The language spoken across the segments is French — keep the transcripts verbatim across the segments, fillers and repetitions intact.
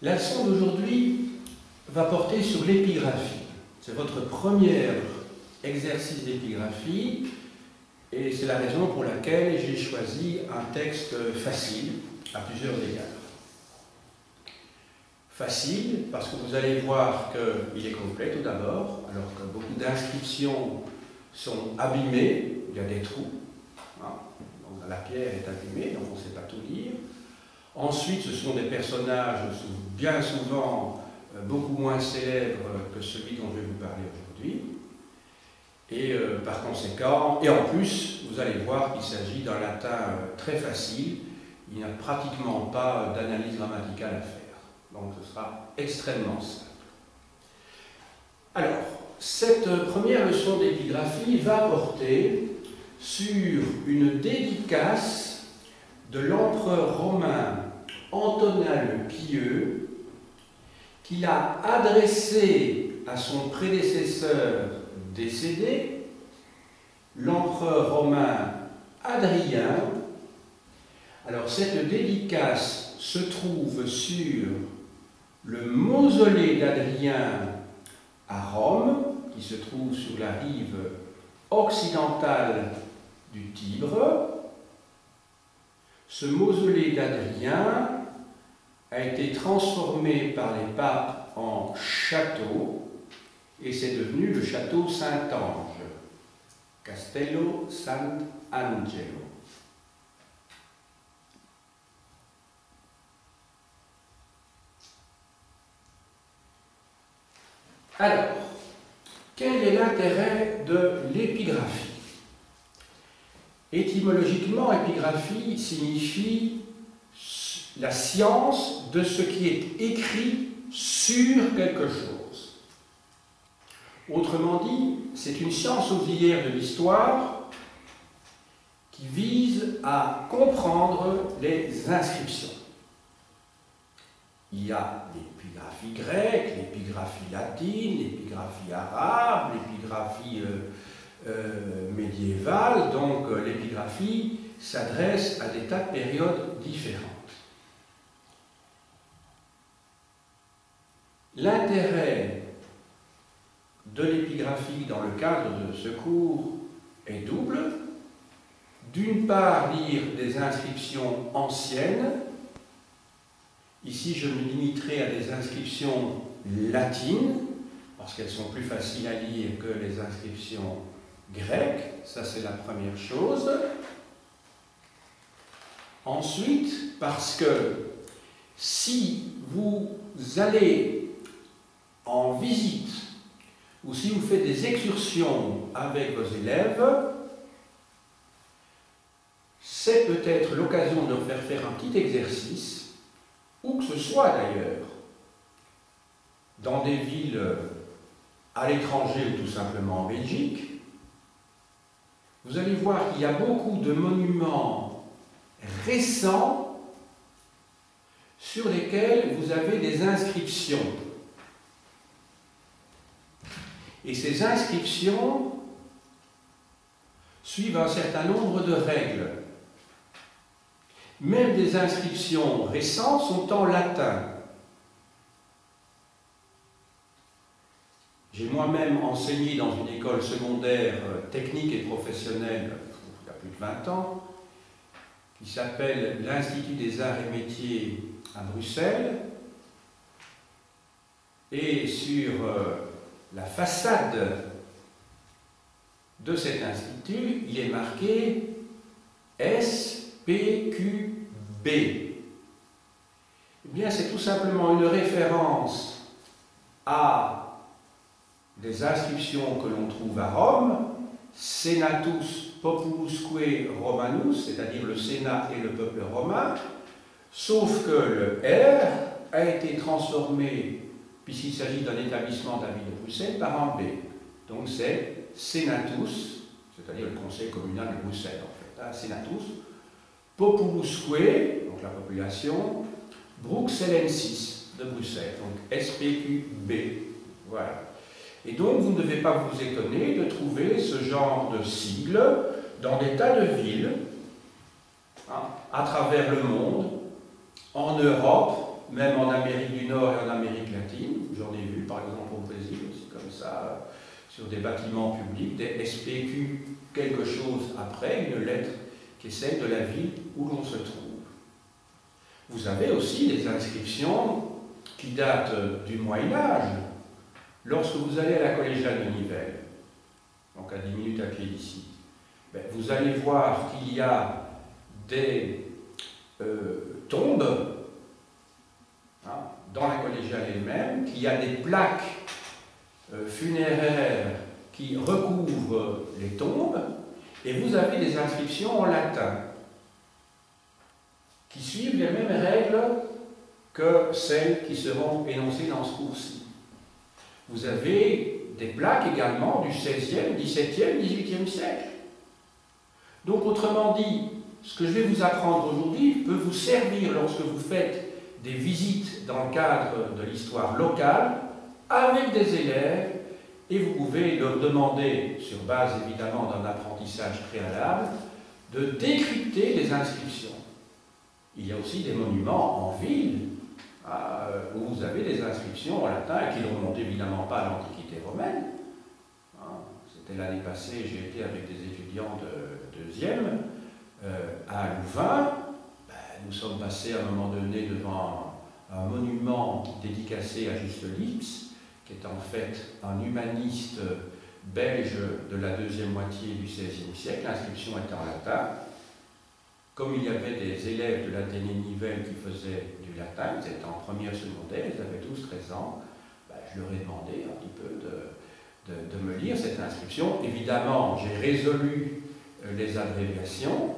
La leçon d'aujourd'hui va porter sur l'épigraphie. C'est votre premier exercice d'épigraphie et c'est la raison pour laquelle j'ai choisi un texte facile à plusieurs égards. Facile parce que vous allez voir qu'il est complet tout d'abord, alors que beaucoup d'inscriptions sont abîmées, il y a des trous, hein, donc la pierre est abîmée, donc on ne sait pas tout lire. Ensuite, ce sont des personnages bien souvent beaucoup moins célèbres que celui dont je vais vous parler aujourd'hui. Et euh, par conséquent, et en plus, vous allez voir qu'il s'agit d'un latin très facile, il n'y a pratiquement pas d'analyse grammaticale à faire. Donc ce sera extrêmement simple. Alors, cette première leçon d'épigraphie va porter sur une dédicace de l'empereur romain Antonin le Pieux, qu'il a adressé à son prédécesseur décédé, l'empereur romain Hadrien. Alors cette dédicace se trouve sur le mausolée d'Hadrien à Rome, qui se trouve sur la rive occidentale du Tibre. Ce mausolée d'Hadrien a été transformé par les papes en château et c'est devenu le château Saint-Ange, Castello Sant'Angelo. Alors, quel est l'intérêt de l'épigraphie? Étymologiquement, épigraphie signifie la science de ce qui est écrit sur quelque chose. Autrement dit, c'est une science auxiliaire de l'histoire qui vise à comprendre les inscriptions. Il y a l'épigraphie grecque, l'épigraphie latine, l'épigraphie arabe, l'épigraphie euh, euh, médiévale, donc euh, l'épigraphie s'adresse à des tas de périodes différentes. L'intérêt de l'épigraphie dans le cadre de ce cours est double. D'une part, lire des inscriptions anciennes. Ici, je me limiterai à des inscriptions latines, parce qu'elles sont plus faciles à lire que les inscriptions grecques. Ça, c'est la première chose. Ensuite, parce que si vous allez en visite, ou si vous faites des excursions avec vos élèves, c'est peut-être l'occasion de leur faire faire un petit exercice, où que ce soit d'ailleurs, dans des villes à l'étranger ou tout simplement en Belgique. Vous allez voir qu'il y a beaucoup de monuments récents sur lesquels vous avez des inscriptions. Et ces inscriptions suivent un certain nombre de règles. Même des inscriptions récentes sont en latin. J'ai moi-même enseigné dans une école secondaire technique et professionnelle, il y a plus de vingt ans, qui s'appelle l'Institut des Arts et Métiers à Bruxelles. Et sur la façade de cet institut, il est marqué S P Q B. Eh bien, c'est tout simplement une référence à des inscriptions que l'on trouve à Rome, Senatus Populusque Romanus, c'est-à-dire le Sénat et le peuple romain, sauf que le R a été transformé, puisqu'il s'agit d'un établissement de la ville de Bruxelles, par un B. Donc c'est Senatus, c'est-à-dire le conseil communal de Bruxelles, en fait, hein, Senatus Populusque, donc la population, Bruxellensis de Bruxelles, donc S P Q B. Voilà. Et donc vous ne devez pas vous étonner de trouver ce genre de sigles dans des tas de villes, hein, à travers le monde, en Europe même en Amérique du Nord et en Amérique latine. J'en ai vu, par exemple, au Brésil, aussi comme ça, sur des bâtiments publics, des S P Q, quelque chose après, une lettre qui est celle de la ville où l'on se trouve. Vous avez aussi des inscriptions qui datent du Moyen-Âge. Lorsque vous allez à la collégiale de Nivelles, donc à dix minutes à pied d'ici, ben, vous allez voir qu'il y a des euh, tombes hein, dans la collégiale elle-même, qu'il y a des plaques euh, funéraires qui recouvrent les tombes, et vous avez des inscriptions en latin qui suivent les mêmes règles que celles qui seront énoncées dans ce cours-ci. Vous avez des plaques également du seizième, dix-septième, dix-huitième siècle. Donc, autrement dit, ce que je vais vous apprendre aujourd'hui peut vous servir lorsque vous faites des visites dans le cadre de l'histoire locale avec des élèves, et vous pouvez leur demander, sur base évidemment d'un apprentissage préalable, de décrypter les inscriptions. Il y a aussi des monuments en ville euh, où vous avez des inscriptions en latin qui ne remontent évidemment pas à l'Antiquité romaine. Hein, c'était l'année passée, j'ai été avec des étudiants de deuxième euh, à Louvain. Ben, nous sommes passés à un moment donné devant un, un monument dédicacé à Juste Lix, qui est en fait un humaniste belge de la deuxième moitié du seizième siècle. L'inscription était en latin. Comme il y avait des élèves de l'Athénée de Nivelles qui faisaient du latin, ils étaient en première secondaire, ils avaient tous treize ans, ben, je leur ai demandé un petit peu de, de, de me lire cette inscription. Évidemment, j'ai résolu euh, les abréviations,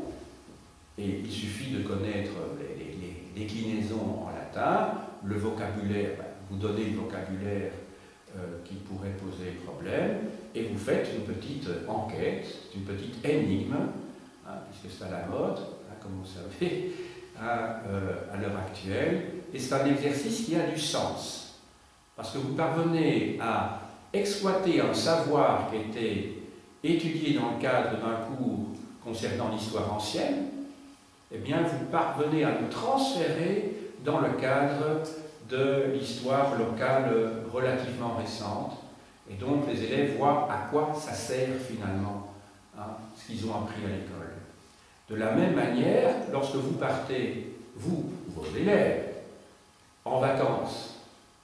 et il suffit de connaître les, les, les déclinaisons en latin, le vocabulaire, ben, vous donnez le vocabulaire euh, qui pourrait poser problème, et vous faites une petite enquête, une petite énigme, hein, puisque c'est à la mode, comme vous savez, à, euh, à l'heure actuelle, et c'est un exercice qui a du sens, parce que vous parvenez à exploiter un savoir qui était étudié dans le cadre d'un cours concernant l'histoire ancienne, eh bien vous parvenez à le transférer dans le cadre de l'histoire locale relativement récente, et donc les élèves voient à quoi ça sert finalement, hein, ce qu'ils ont appris à l'école. De la même manière, lorsque vous partez, vous, vos élèves, en vacances,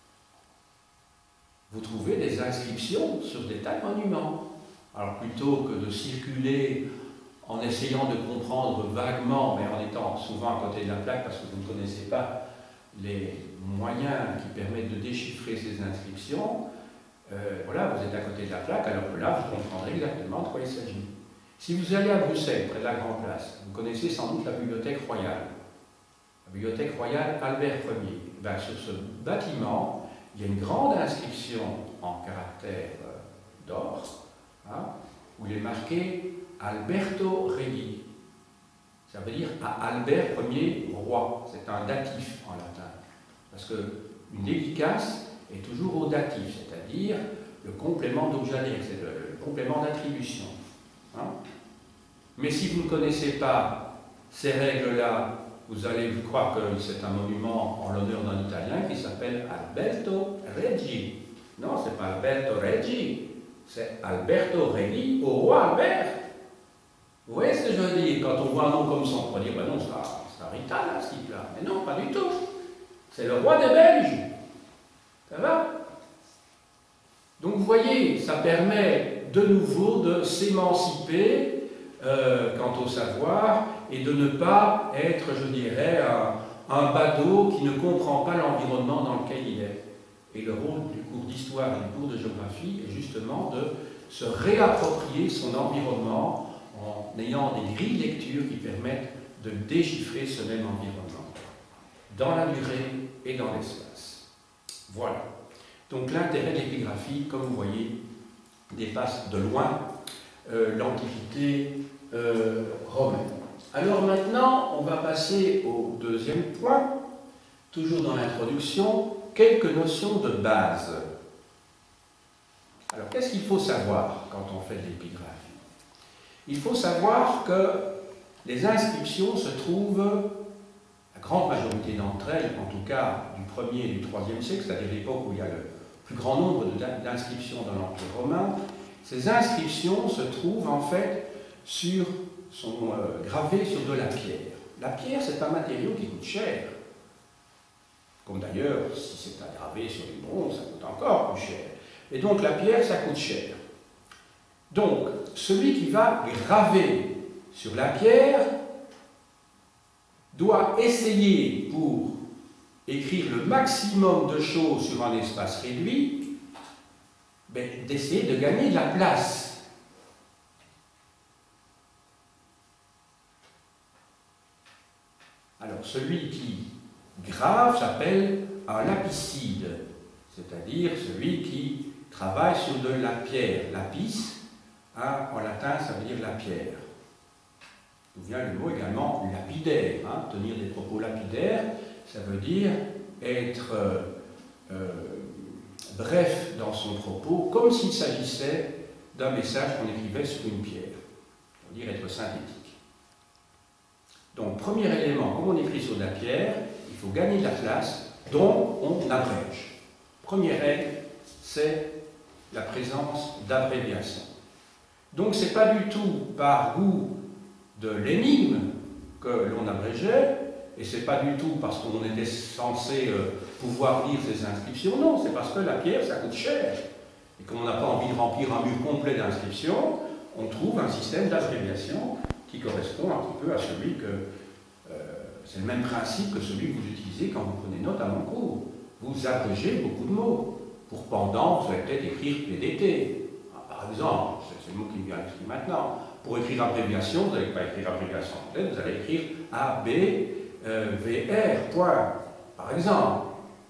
vous trouvez des inscriptions sur des tas de monuments. Alors plutôt que de circuler en essayant de comprendre vaguement, mais en étant souvent à côté de la plaque parce que vous ne connaissez pas les moyens qui permettent de déchiffrer ces inscriptions, euh, voilà, vous êtes à côté de la plaque, alors que là, vous comprendrez exactement de quoi il s'agit. Si vous allez à Bruxelles, près de la Grande Place, vous connaissez sans doute la Bibliothèque Royale. La Bibliothèque Royale Albert Ier. Ben, sur ce bâtiment, il y a une grande inscription en caractère d'or, hein, où il est marqué Alberto Regi. Ça veut dire à Albert Ier roi. C'est un datif en latin. Parce qu'une dédicace est toujours au datif, c'est-à-dire le complément d'auxiliaire, c'est le, le complément d'attribution. Hein? Mais si vous ne connaissez pas ces règles-là, vous allez vous croire que c'est un monument en l'honneur d'un Italien qui s'appelle Alberto Regi. Non, ce n'est pas Alberto Regi, c'est Alberto Regi au roi Albert. Vous voyez ce que je veux dire? Quand on voit un nom comme ça, on peut dire, ben non, c'est un, un rital, ce type-là. Mais non, pas du tout. C'est le roi des Belges. Ça va? Donc vous voyez, ça permet de nouveau de s'émanciper euh, quant au savoir et de ne pas être, je dirais, un, un badaud qui ne comprend pas l'environnement dans lequel il est. Et le rôle du cours d'histoire et du cours de géographie est justement de se réapproprier son environnement en ayant des grilles de lecture qui permettent de déchiffrer ce même environnement, dans la durée et dans l'espace. Voilà. Donc l'intérêt de l'épigraphie, comme vous voyez, dépasse de loin euh, l'Antiquité euh, romaine. Alors maintenant, on va passer au deuxième point, toujours dans l'introduction, quelques notions de base. Alors qu'est-ce qu'il faut savoir quand on fait de l'épigraphie? Il faut savoir que les inscriptions se trouvent la grande majorité d'entre elles, en tout cas du premier et du troisième siècle, c'est-à-dire l'époque où il y a le plus grand nombre d'inscriptions dans l'Empire romain, ces inscriptions se trouvent en fait sur, sont euh, gravées sur de la pierre. La pierre, c'est un matériau qui coûte cher. Comme d'ailleurs, si c'est aggravé sur du bronze, ça coûte encore plus cher. Et donc la pierre, ça coûte cher. Donc, celui qui va graver sur la pierre doit essayer, pour écrire le maximum de choses sur un espace réduit, ben, d'essayer de gagner de la place. Alors, celui qui grave s'appelle un lapicide, c'est-à-dire celui qui travaille sur de la pierre. Lapis, hein, en latin, ça veut dire la pierre. D'où vient le mot également lapidaire. Hein, tenir des propos lapidaires, ça veut dire être euh, euh, bref dans son propos, comme s'il s'agissait d'un message qu'on écrivait sur une pierre. On veut dire être synthétique. Donc, premier élément, comme on écrit sur de la pierre, il faut gagner de la place, donc on abrège. Première règle, c'est la présence d'abréviation. Donc, ce n'est pas du tout par goût de l'énigme que l'on abrégeait, et ce n'est pas du tout parce qu'on était censé euh, pouvoir lire ces inscriptions, non, c'est parce que la pierre, ça coûte cher. Et comme on n'a pas envie de remplir un mur complet d'inscriptions, on trouve un système d'abréviation qui correspond un petit peu à celui que... Euh, c'est le même principe que celui que vous utilisez quand vous prenez note à mon cours. Vous abrégez beaucoup de mots. Pour pendant, vous allez peut-être écrire P D T, par exemple, c'est le mot qui me vient à l'esprit maintenant. Pour écrire abréviation, vous n'allez pas écrire abréviation complète, vous allez écrire A, B, euh, V, R, point, par exemple.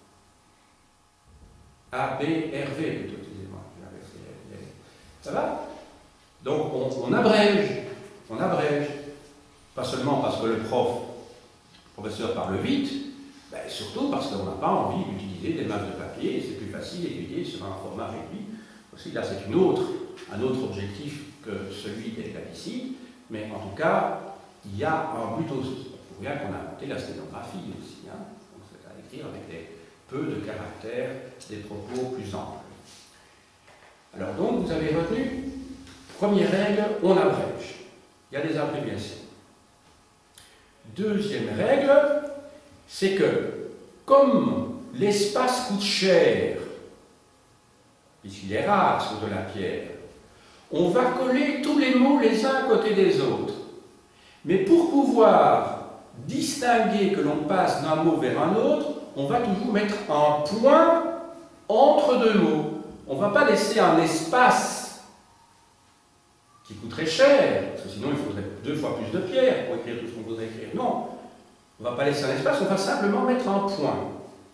A, B, R, V, plutôt, excusez-moi. Ça va? Donc, on, on abrège, on abrège. Pas seulement parce que le prof, le professeur parle vite, ben surtout parce qu'on n'a pas envie d'utiliser des masses de papier, et c'est plus facile d'étudier sur un format réduit. Aussi, là, c'est une autre, un autre objectif que celui des lapicides, mais en tout cas, il y a un but aussi. Il faut bien qu'on a inventé la sténographie aussi, hein. Donc, c'est à écrire avec des, peu de caractères, des propos plus amples. Alors donc, vous avez retenu, première règle, on abrège. Il y a des abréviations. Deuxième règle, c'est que, comme l'espace coûte cher, puisqu'il est rare sur de la pierre, on va coller tous les mots les uns à côté des autres. Mais pour pouvoir distinguer que l'on passe d'un mot vers un autre, on va toujours mettre un point entre deux mots. On ne va pas laisser un espace qui coûterait cher, parce que sinon il faudrait deux fois plus de pierres pour écrire tout ce qu'on voudrait écrire. Non, on ne va pas laisser un espace, on va simplement mettre un point.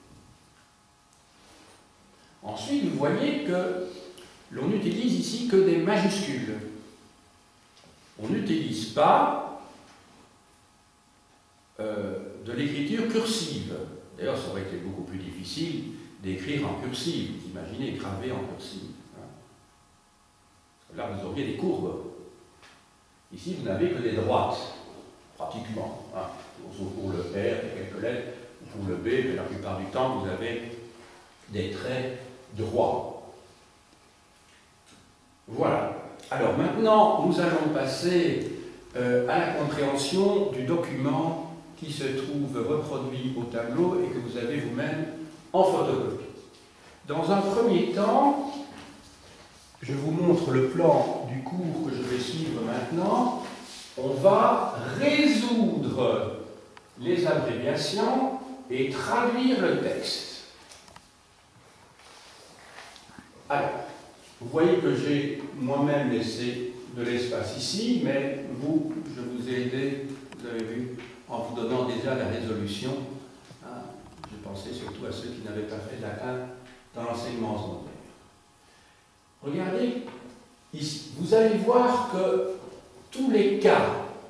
Ensuite, vous voyez que l'on n'utilise ici que des majuscules. On n'utilise pas euh, de l'écriture cursive. D'ailleurs, ça aurait été beaucoup plus difficile d'écrire en cursive. Vous imaginez, graver en cursive. Hein. Là, vous auriez des courbes. Ici, vous n'avez que des droites, pratiquement. Hein. Pour le R, il y a quelques lettres, pour le B, mais la plupart du temps, vous avez des traits droits. Voilà. Alors maintenant, nous allons passer euh, à la compréhension du document qui se trouve reproduit au tableau et que vous avez vous-même en photocopie. Dans un premier temps, je vous montre le plan du cours que je vais suivre maintenant. On va résoudre les abréviations et traduire le texte. Alors, vous voyez que j'ai moi-même laissé de l'espace ici, mais vous, je vous ai aidé, vous avez vu, en vous donnant déjà la résolution. Hein, je pensais surtout à ceux qui n'avaient pas fait latin dans l'enseignement secondaire. Regardez ici, vous allez voir que tous les cas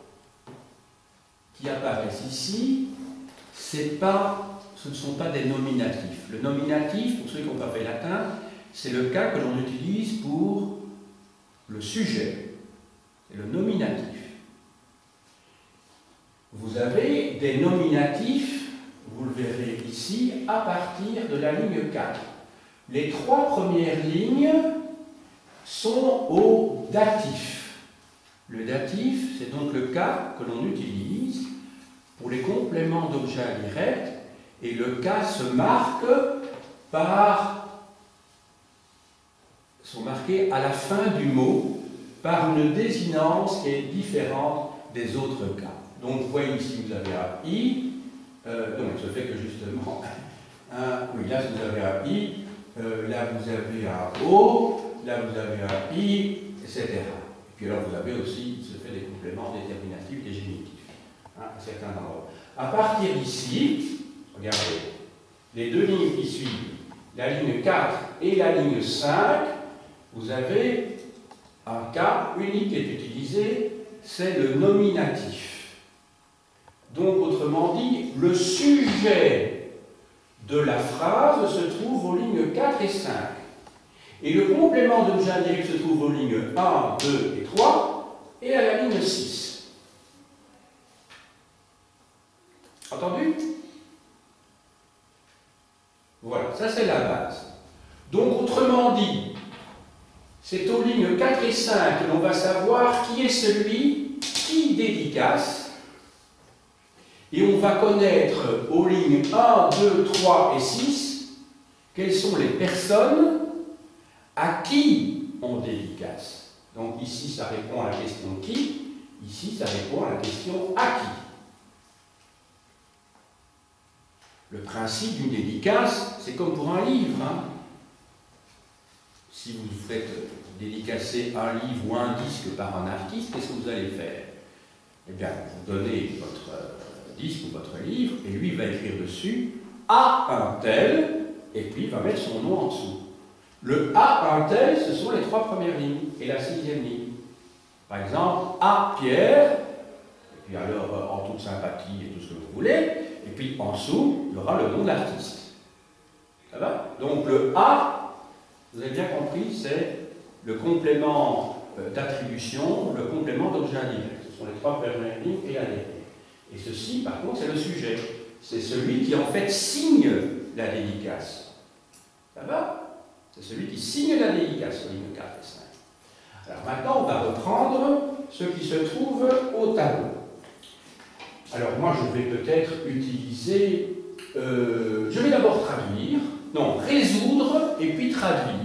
qui apparaissent ici, c'est pas, ce ne sont pas des nominatifs. Le nominatif, pour ceux qui n'ont pas fait latin, c'est le cas que l'on utilise pour le sujet. C'est le nominatif. Vous avez des nominatifs vous le verrez ici, à partir de la ligne quatre. Les trois premières lignes sont au datif. Le datif, c'est donc le cas que l'on utilise pour les compléments d'objets indirects, et le cas se marque par, sont marqués à la fin du mot par une désinence qui est différente des autres cas. Donc vous voyez ici, vous avez un i, euh, donc ce fait que justement, un, oui, là vous avez un i, euh, là vous avez un o, là vous avez un i, et cetera. Et puis alors vous avez aussi ce fait des compléments déterminatifs, des génitifs, hein, à certains endroits. À partir d'ici, regardez, les deux lignes qui suivent, la ligne quatre et la ligne cinq, vous avez un cas unique qui est utilisé, c'est le nominatif. Donc, autrement dit, le sujet de la phrase se trouve aux lignes quatre et cinq. Et le complément d'objet indirect se trouve aux lignes un, deux et trois, et à la ligne six. Entendu? Voilà, ça c'est la base. Donc, autrement dit, c'est aux lignes quatre et cinq que l'on va savoir qui est celui qui dédicace. Et on va connaître aux lignes un, deux, trois et six quelles sont les personnes à qui on dédicace. Donc ici, ça répond à la question qui, ici, ça répond à la question à qui. Le principe d'une dédicace, c'est comme pour un livre. Hein. Si vous faites dédicacer un livre ou un disque par un artiste, qu'est-ce que vous allez faire? Eh bien, vous donnez votre disque ou votre livre, et lui va écrire dessus à un tel, et puis il va mettre son nom en dessous. Le à un tel, ce sont les trois premières lignes, et la sixième ligne. Par exemple, à Pierre, et puis alors en toute sympathie et tout ce que vous voulez, et puis en dessous, il y aura le nom de l'artiste. Ça va? Donc le à, vous avez bien compris, c'est le complément d'attribution, le complément d'objet indirect. Ce sont les trois premières lignes et la dernière. Et ceci, par contre, c'est le sujet. C'est celui qui, en fait, signe la dédicace. Ça va? C'est celui qui signe la dédicace, ligne quatre et cinq. Alors maintenant, on va reprendre ce qui se trouve au tableau. Alors moi, je vais peut-être utiliser... Euh, je vais d'abord traduire, non, résoudre et puis traduire.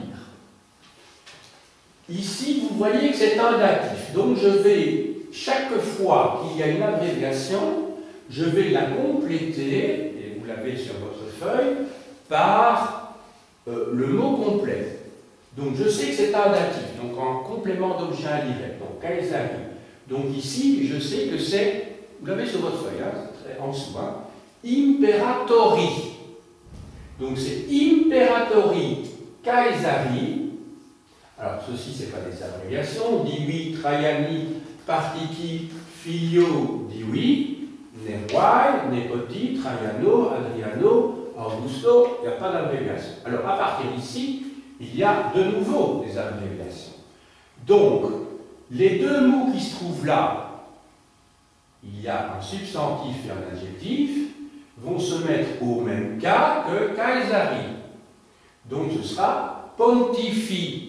Ici, vous voyez que c'est un datif. Donc je vais, chaque fois qu'il y a une abréviation, je vais la compléter, et vous l'avez sur votre feuille, par euh, le mot complet. Donc je sais que c'est un datif, donc en complément d'objet indirect, donc Kaisari. Donc ici, je sais que c'est, vous l'avez sur votre feuille, hein, en dessous, hein, Imperatori. Donc c'est Imperatori Kaisari. Alors ceci, ce n'est pas des abréviations, Divi, Traiani, Partiki, Filio, Divi, Neroi, Nepoti, Traiano, Adriano, Augusto, il n'y a pas d'abréviation. Alors à partir d'ici, il y a de nouveau des abréviations. Donc, les deux mots qui se trouvent là, il y a un substantif et un adjectif, vont se mettre au même cas que Kaisari. Donc ce sera pontifi.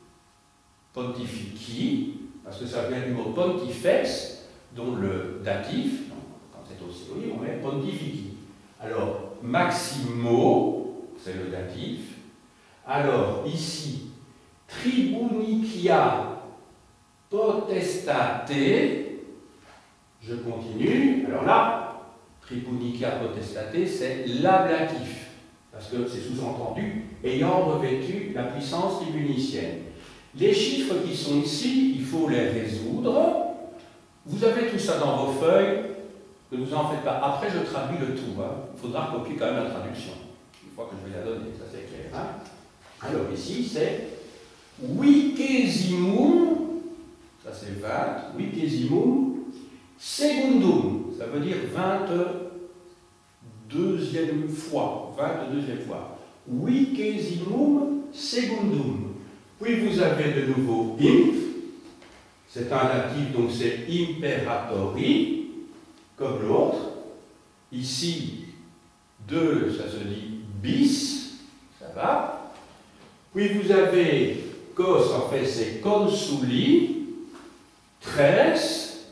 Pontifici, parce que ça vient du mot pontifex, dont le datif, donc, quand c'est au sinonyme, on met pontifici. Alors, maximo, c'est le datif. Alors, ici, tribunicia potestate, je continue. Alors là, tribunicia potestate, c'est l'ablatif, parce que c'est sous-entendu, ayant revêtu la puissance tribunicienne. Les chiffres qui sont ici, il faut les résoudre. Vous avez tout ça dans vos feuilles, ne vous en faites pas. Après, je traduis le tout. Hein. Il faudra copier quand même la traduction, une fois que je vais la donner, ça c'est clair. Hein. Alors ici, c'est vicesimum, ça c'est vingt, vicesimum secundum, ça veut dire vingt-deuxième fois, vingt-deuxième fois. Vicesimum secundum. Puis vous avez de nouveau imp, c'est un datif, donc c'est imperatori, comme l'autre. Ici, deux, ça se dit bis, ça va. Puis vous avez cos, en fait c'est consuli, treize.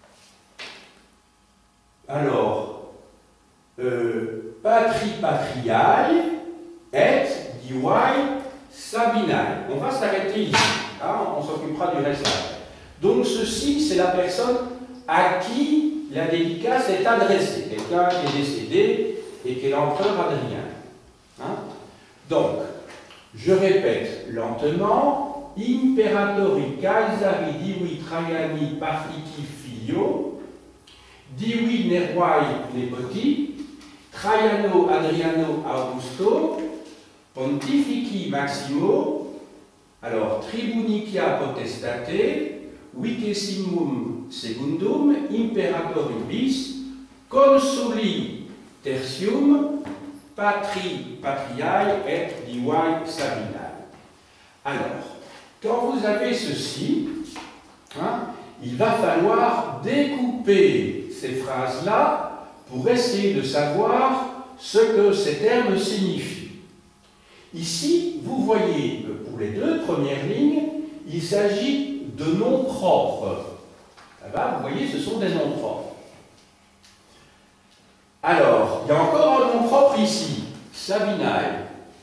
Alors, euh, patri patriae et diwai sabinae. On va s'arrêter ici, hein, on s'occupera du reste après. Donc ceci, c'est la personne à qui la dédicace est adressée, quelqu'un qui est décédé et qui est l'empereur Adrien. Hein? Donc, je répète lentement, Imperatori Caesari divi Traiani partiti filio, divi Nervai nepoti, Traiano Adriano Augusto, Pontifici Maximo, alors Tribunicia potestate, Vicesimum secundum imperatoribus consuli tertium patri patriae et diwai sabinae. Alors, quand vous avez ceci, hein, il va falloir découper ces phrases-là pour essayer de savoir ce que ces termes signifient. Ici, vous voyez que pour les deux premières lignes, il s'agit de noms propres. Là, vous voyez, ce sont des noms propres. Alors, il y a encore un nom propre ici, Sabinae.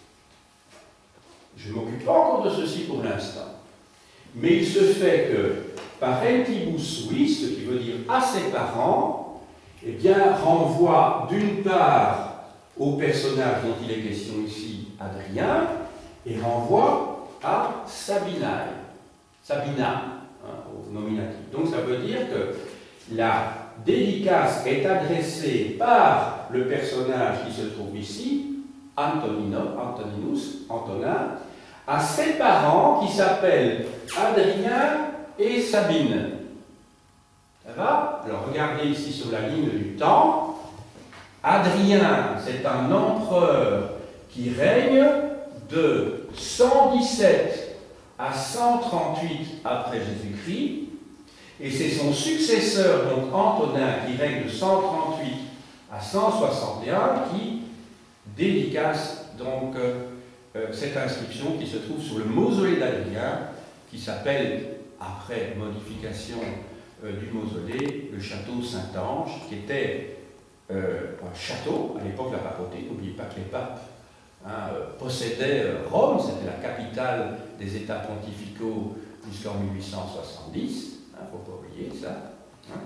Je ne m'occupe pas encore de ceci pour l'instant. Mais il se fait que parentibus suis, ce qui veut dire à ses parents, eh bien, renvoie d'une part au personnage dont il est question ici, Adrien, et renvoie à Sabinae. Sabina, hein, au nominatif. Donc ça veut dire que la dédicace est adressée par le personnage qui se trouve ici, Antonino, Antoninus, Antonin, à ses parents qui s'appellent Adrien et Sabine. Ça va? Alors regardez ici sur la ligne du temps. Adrien, c'est un empereur qui règne de cent dix-sept à cent trente-huit après Jésus-Christ, et c'est son successeur, donc Antonin, qui règne de cent trente-huit à cent soixante et un, qui dédicace donc euh, cette inscription qui se trouve sur le mausolée d'Adrien, qui s'appelle, après modification euh, du mausolée, le château Saint-Ange, qui était euh, un château à l'époque de la papauté. N'oubliez pas que les papes Hein, euh, possédait euh, Rome, c'était la capitale des États pontificaux jusqu'en mille huit cent soixante-dix, il hein, ne faut pas oublier ça. Hein.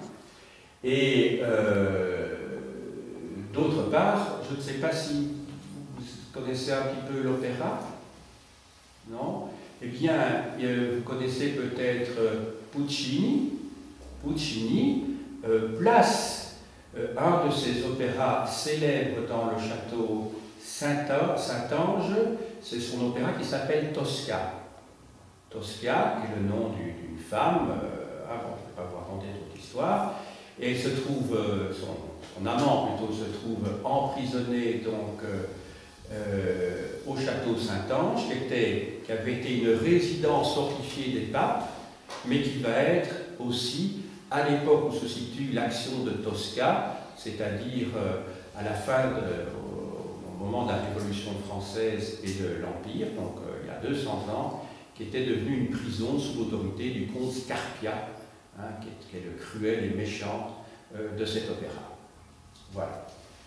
Et euh, d'autre part, je ne sais pas si vous connaissez un petit peu l'opéra, non? Eh bien, euh, vous connaissez peut-être euh, Puccini. Puccini euh, place euh, un de ses opéras célèbres dans le château Saint-Ange, c'est son opéra qui s'appelle Tosca. Tosca, qui est le nom d'une femme, euh, ah bon, je ne vais pas vous raconter toute l'histoire, et elle se trouve, euh, son, son amant plutôt, se trouve emprisonné donc euh, euh, au château Saint-Ange, qui, était, qui avait été une résidence fortifiée des papes, mais qui va être aussi, à l'époque où se situe l'action de Tosca, c'est-à-dire euh, à la fin de au moment de la Révolution française et de l'Empire, donc euh, il y a deux cents ans, qui était devenue une prison sous l'autorité du comte Scarpia, hein, qui, est, qui est le cruel et méchant euh, de cet opéra. Voilà.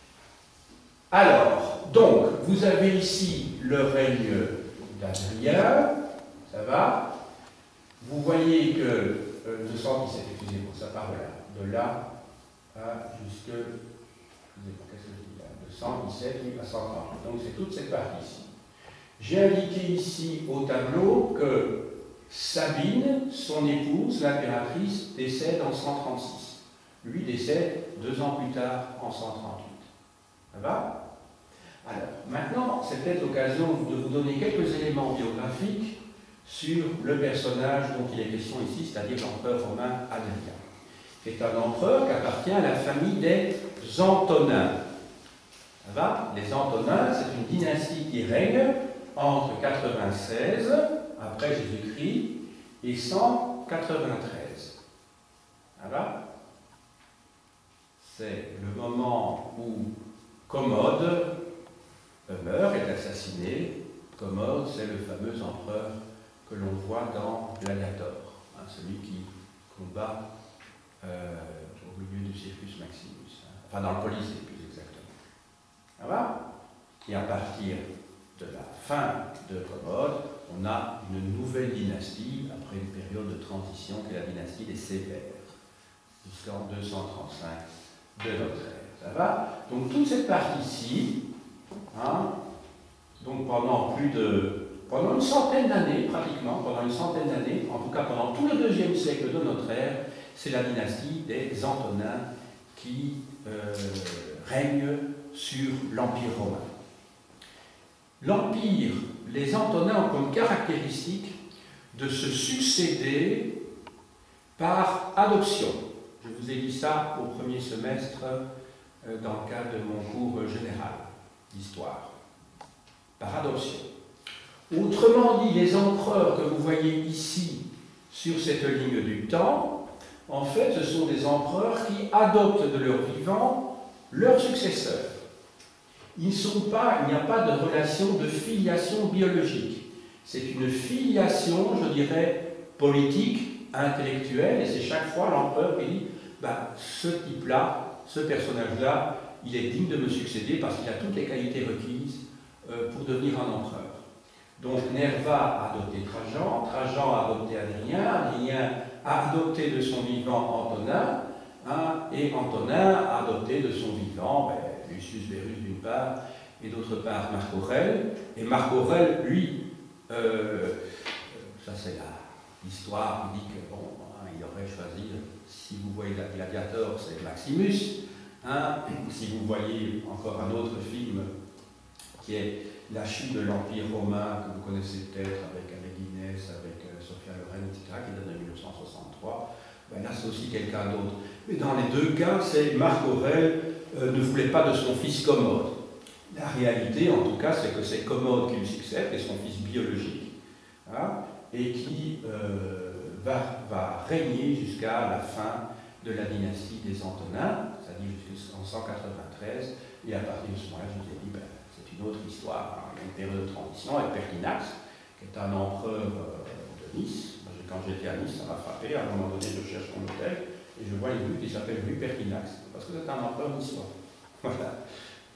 Alors, donc, vous avez ici le règne d'Adrien, ça va. Vous voyez que, euh, je sens qu'il s'est excusé pour ça, par là, de là à jusque, qu'est-ce que je dis là, de cent dix-sept à cent trente. Donc c'est toute cette partie ici. J'ai indiqué ici au tableau que Sabine, son épouse, l'impératrice, décède en cent trente-six. Lui décède deux ans plus tard en cent trente-huit. Ça va? Alors, maintenant, c'est peut-être l'occasion de vous donner quelques éléments biographiques sur le personnage dont il est question ici, c'est-à-dire l'empereur romain Adrien. C'est un empereur qui appartient à la famille des Antonins. Ça va? Les Antonins, c'est une dynastie qui règne entre quatre-vingt-seize, après Jésus-Christ, et cent quatre-vingt-treize. Ça va? C'est le moment où Commode meurt, est assassiné. Commode, c'est le fameux empereur que l'on voit dans Gladiator, hein, celui qui combat euh, au milieu du Circus Maximus, hein, enfin dans le Colisée plus exactement. Ça va? Et à partir de la fin de Commode, on a une nouvelle dynastie, après une période de transition qui est la dynastie des Sévères, jusqu'en deux cent trente-cinq de notre ère. Ça va? Donc toute cette partie-ci, hein, donc pendant plus de, pendant une centaine d'années, pratiquement, pendant une centaine d'années, en tout cas pendant tout le deuxième siècle de notre ère, c'est la dynastie des Antonins qui euh, règne sur l'Empire romain. L'Empire, les Antonins ont comme caractéristique de se succéder par adoption. Je vous ai dit ça au premier semestre euh, dans le cadre de mon cours général d'histoire. Par adoption. Autrement dit, les empereurs que vous voyez ici sur cette ligne du temps, en fait, ce sont des empereurs qui adoptent de leur vivant leurs successeurs. Ils ne sont pas, il n'y a pas de relation de filiation biologique. C'est une filiation, je dirais, politique, intellectuelle, et c'est chaque fois l'empereur qui dit ben, ce type-là, ce personnage-là, il est digne de me succéder parce qu'il a toutes les qualités requises euh, pour devenir un empereur. Donc Nerva a adopté Trajan, Trajan a adopté Adrien, Adrien a adopté de son vivant Antonin, hein, et Antonin a adopté de son vivant ben, Lucius Verus d'une part, et d'autre part Marc Aurèle. Et Marc Aurèle, lui, euh, ça c'est l'histoire qui dit que bon, hein, il aurait choisi, si vous voyez la Gladiator, c'est Maximus. Hein, si vous voyez encore un autre film qui est La chute de l'Empire romain, que vous connaissez peut-être avec avec Guinness, avec euh, Sophia Loren, et cetera, qui date de mille neuf cent soixante-trois, ben là c'est aussi quelqu'un d'autre. Mais dans les deux cas, c'est Marc Aurèle euh, ne voulait pas de son fils Commode. La réalité, en tout cas, c'est que c'est Commode qui lui succède, qui est son fils biologique, hein, et qui euh, va, va régner jusqu'à la fin de la dynastie des Antonins, c'est-à-dire jusqu'en cent quatre-vingt-treize, et à partir de ce moment-là, je vous ai dit, ben, c'est une autre histoire. Hein. Il y a une période de transition avec Pertinax, qui est un empereur euh, de Nice. Moi, quand j'étais à Nice, ça m'a frappé. À un moment donné, je cherche mon hôtel, et je vois une rue qui s'appelle rue Pertinax, parce que c'est un empereur niçois. Voilà.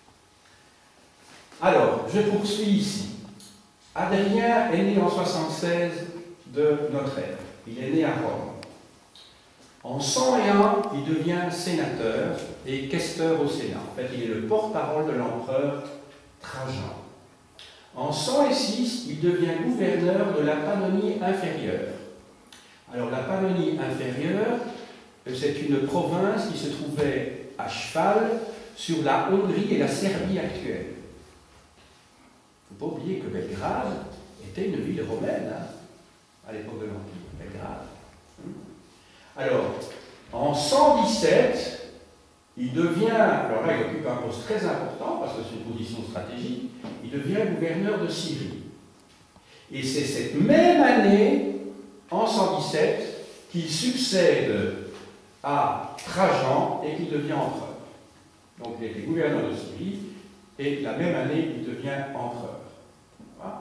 Alors, je poursuis ici. Adrien est né en soixante-seize de notre ère. Il est né à Rome. En cent et un, il devient sénateur et questeur au Sénat. En fait, il est le porte-parole de l'empereur Trajan. En cent et six, il devient gouverneur de la Pannonie inférieure. Alors, la Pannonie inférieure, c'est une province qui se trouvait à cheval sur la Hongrie et la Serbie actuelle. Il ne faut pas oublier que Belgrade était une ville romaine, hein, à l'époque de l'Empire. Belgrade. Alors, en cent dix-sept, il devient, alors là il occupe un poste très important parce que c'est une position stratégique, il devient gouverneur de Syrie. Et c'est cette même année, en cent dix-sept, qu'il succède à Trajan et qu'il devient empereur. Donc il était gouverneur de Syrie et la même année il devient empereur. Voilà.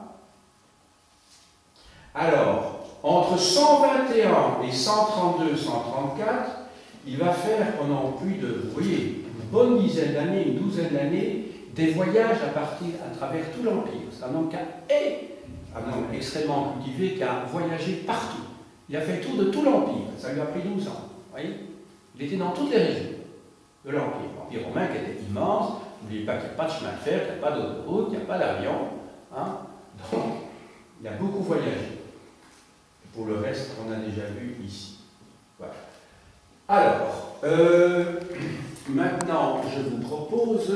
Alors, entre cent vingt et un et cent trente-deux cent trente-quatre, il va faire pendant plus de, vous voyez, une bonne dizaine d'années, une douzaine d'années, des voyages à partir, à travers tout l'Empire. C'est un homme qui a, un homme extrêmement cultivé, qui a voyagé partout. Il a fait le tour de tout l'Empire. Ça lui a pris douze ans. Vous voyez, il était dans toutes les régions de l'Empire. L'Empire romain qui était immense. N'oubliez pas qu'il n'y a pas de chemin de fer, qu'il n'y a pas d'autoroute, qu'il n'y a pas d'avion. Hein. Donc, il a beaucoup voyagé. Pour le reste, on a déjà vu ici. Voilà. Alors, euh, maintenant, je vous propose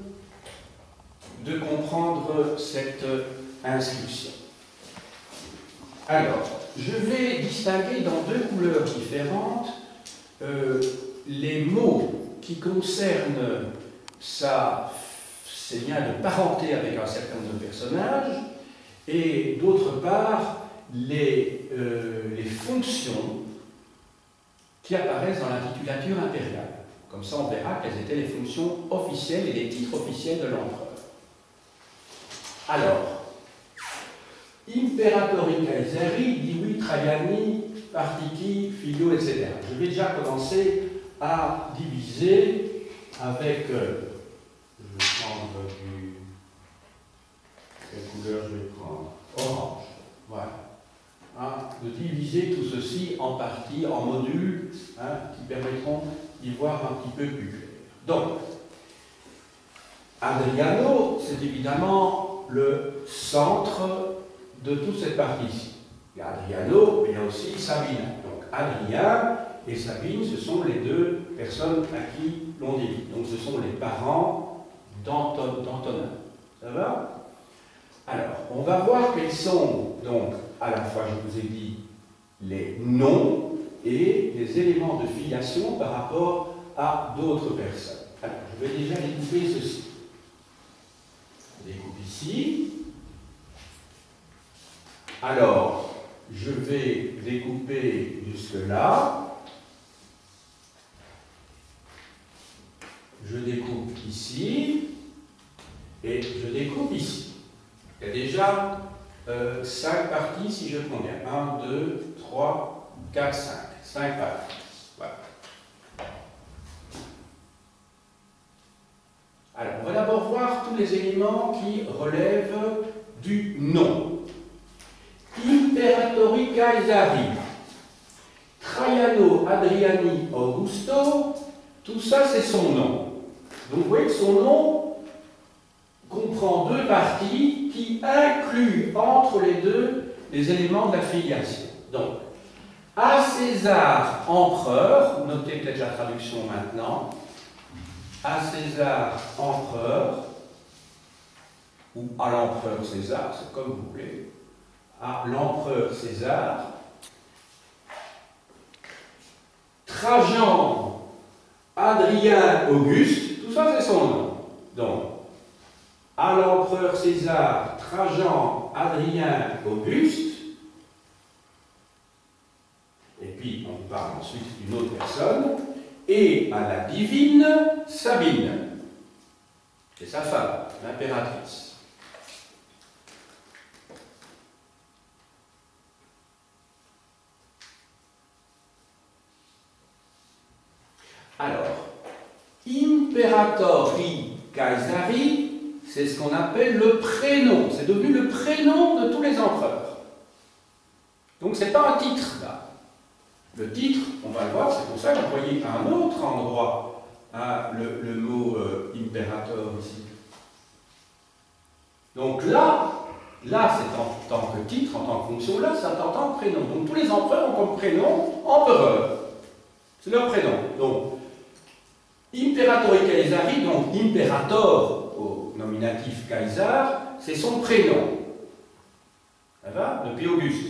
de comprendre cette inscription. Alors, je vais distinguer dans deux couleurs différentes euh, les mots qui concernent sa, ses liens de parenté avec un certain nombre de personnages et d'autre part les, euh, les fonctions qui apparaissent dans la titulature impériale. Comme ça, on verra quelles étaient les fonctions officielles et les titres officiels de l'empereur. Alors, Imperatori Caesari, Divi Traiani, Partiki, Filio, et cetera. Je vais déjà commencer à diviser avec, euh, je vais prendre du, quelle couleur je vais prendre? Orange, voilà. Hein, de diviser tout ceci en parties, en modules, hein, qui permettront d'y voir un petit peu plus clair. Donc, Adriano, c'est évidemment le centre de toute cette partie-ci. Il y a Adriano, mais il y a aussi Sabina. Donc, Adrien et Sabine, ce sont les deux personnes à qui l'on divise. Donc, ce sont les parents d'Antonin. Ça va? Alors, on va voir quels sont, donc, à la fois, je vous ai dit, les noms et les éléments de filiation par rapport à d'autres personnes. Alors, je vais déjà découper ceci. Je découpe ici. Alors, je vais découper jusque-là. Je découpe ici. Et je découpe ici. Il y a déjà euh, cinq parties, si je compte bien. un, deux, trois, quatre, cinq. cinq parties. Voilà. Alors, on va d'abord voir tous les éléments qui relèvent du nom. Imperatori Caesari, Traiano, Adriani, Augusto, tout ça c'est son nom. Donc vous voyez que son nom comprend deux parties qui incluent entre les deux les éléments de la filiation. Donc, à César, empereur, notez peut-être la traduction maintenant, à César, empereur, ou à l'empereur César, c'est comme vous voulez, à l'empereur César, Trajan, Adrien, Auguste, tout ça c'est son nom. Donc, à l'empereur César, Trajan, Adrien, Auguste, et puis on parle ensuite d'une autre personne, et à la divine Sabine, c'est sa femme, l'impératrice. Alors, Imperatori Caesari, c'est ce qu'on appelle le prénom. C'est devenu le prénom de tous les empereurs. Donc, ce n'est pas un titre, là. Le titre, on va le voir, c'est pour ça que vous voyez à un autre endroit hein, le, le mot euh, imperator ici. Donc là, là, c'est en tant que titre, en tant que fonction, là, c'est en tant que prénom. Donc, tous les empereurs ont comme prénom empereur. C'est leur prénom. Donc, Imperatori Caesari, donc imperator au nominatif Caesar, c'est son prénom. Ça va? Depuis Auguste.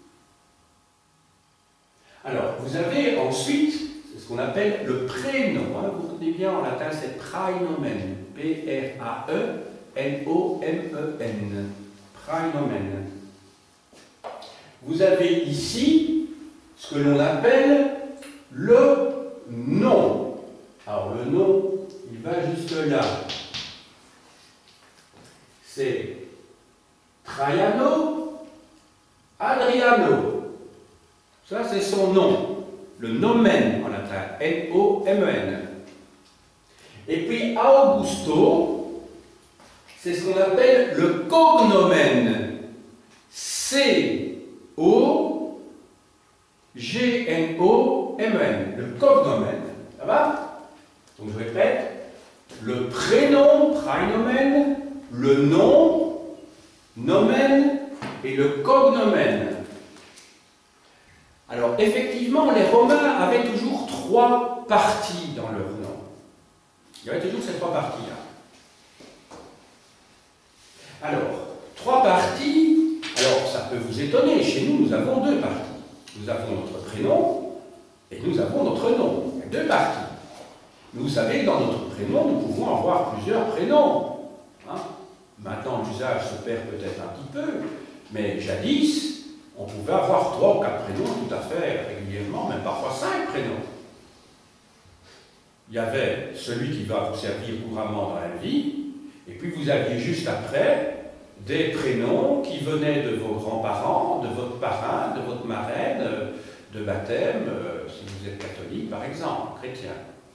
Alors, vous avez ensuite, c'est ce qu'on appelle le prénom. Hein, vous retenez bien en latin, c'est praenomen. P R A E N O M E N. Praenomen. Vous avez ici ce que l'on appelle le nom. Alors le nom, il va jusque là. C'est Traiano, Adriano. Ça c'est son nom. Le nomen en latin. N O M E N. Et puis Augusto, c'est ce qu'on appelle le cognomen. C O G N O M E N. Le cognomen. Ça va? Donc je répète, le prénom, praenomen, le nom, nomen, et le cognomen. Alors effectivement, les Romains avaient toujours trois parties dans leur nom. Il y avait toujours ces trois parties-là. Alors, trois parties, alors ça peut vous étonner, chez nous, nous avons deux parties. Nous avons notre prénom et nous avons notre nom. Il y a deux parties. Vous savez, dans notre prénom, nous pouvons avoir plusieurs prénoms. Hein? Maintenant, l'usage se perd peut-être un petit peu, mais jadis, on pouvait avoir trois ou quatre prénoms tout à fait régulièrement, même parfois cinq prénoms. il y avait celui qui va vous servir couramment dans la vie, et puis vous aviez juste après des prénoms qui venaient de vos grands-parents, de votre parrain, de votre marraine, de baptême, euh, si vous êtes catholique par exemple, chrétien.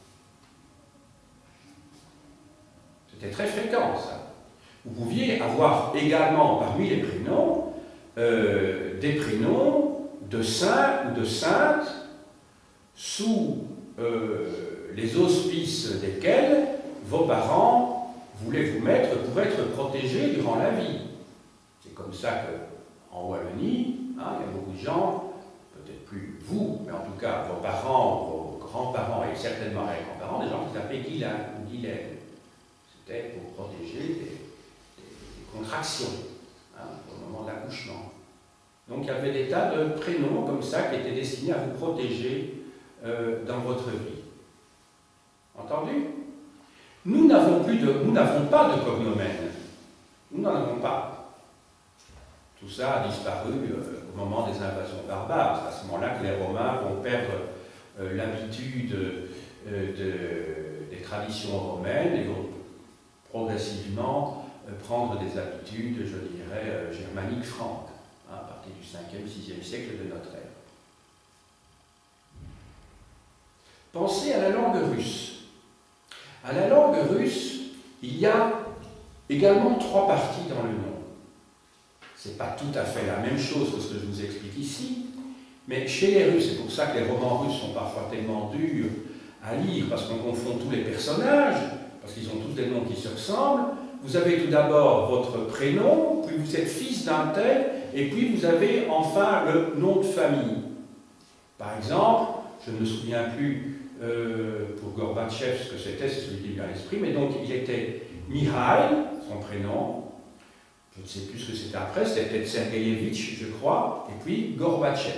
C'était très fréquent ça. Vous pouviez avoir également parmi les prénoms euh, des prénoms de saints ou de saintes sous euh, les auspices desquels vos parents voulaient vous mettre pour être protégés durant la vie. C'est comme ça qu'en Wallonie, hein, il y a beaucoup de gens, peut-être plus vous, mais en tout cas vos parents, vos grands-parents et certainement les grands-parents, des gens qui s'appelaient Guylaine ou Guylaine. C'était pour protéger des, des, des contractions hein, au moment de l'accouchement. Donc il y avait des tas de prénoms comme ça qui étaient destinés à vous protéger euh, dans votre vie. Entendu? Nous n'avons plus de, nous n'avons pas de cognomène. Nous n'en avons pas. Tout ça a disparu euh, au moment des invasions barbares. C'est à ce moment-là que les Romains vont perdre euh, l'habitude euh, de, des traditions romaines et vont progressivement euh, prendre des habitudes, je dirais, euh, germaniques franques, hein, à partir du cinquième, sixième siècle de notre ère. Pensez à la langue russe. À la langue russe, il y a également trois parties dans le nom. Ce n'est pas tout à fait la même chose que ce que je vous explique ici, mais chez les Russes, c'est pour ça que les romans russes sont parfois tellement durs à lire, parce qu'on confond tous les personnages, parce qu'ils ont tous des noms qui se ressemblent. Vous avez tout d'abord votre prénom, puis vous êtes fils d'un tel, et puis vous avez enfin le nom de famille. Par exemple, je ne me souviens plus euh, pour Gorbatchev ce que c'était, c'est celui qui me vient à l'esprit, mais donc il était Mikhail, son prénom, je ne sais plus ce que c'était après, c'était peut-être Sergeyevitch, je crois, et puis Gorbatchev.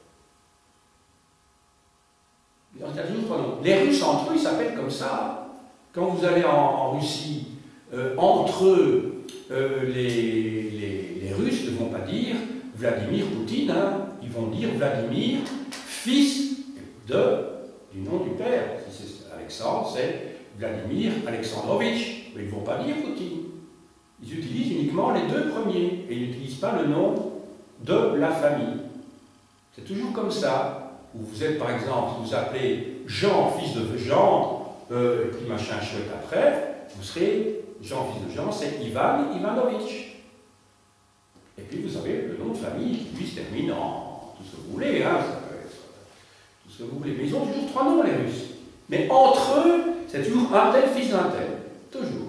Il y a toujours trois noms. Les Russes entre eux, ils s'appellent comme ça. Quand vous allez en, en Russie, euh, entre eux, euh, les, les, les Russes ne vont pas dire Vladimir Poutine, hein, ils vont dire Vladimir, fils de, du nom du père. Si c'est Alexandre, c'est Vladimir Alexandrovitch. Mais ils ne vont pas dire Poutine. Ils utilisent uniquement les deux premiers, et ils n'utilisent pas le nom de la famille. C'est toujours comme ça. Où vous êtes par exemple, vous vous appelez Jean, fils de Jean, euh, et puis machin chouette après, vous serez Jean, fils de Jean, c'est Ivan Ivanovitch. Et puis vous avez le nom de famille qui lui se termine en tout ce que vous voulez, hein, ça peut être tout ce que vous voulez. Mais ils ont toujours trois noms, les Russes. Mais entre eux, c'est toujours un tel fils d'un tel. Toujours.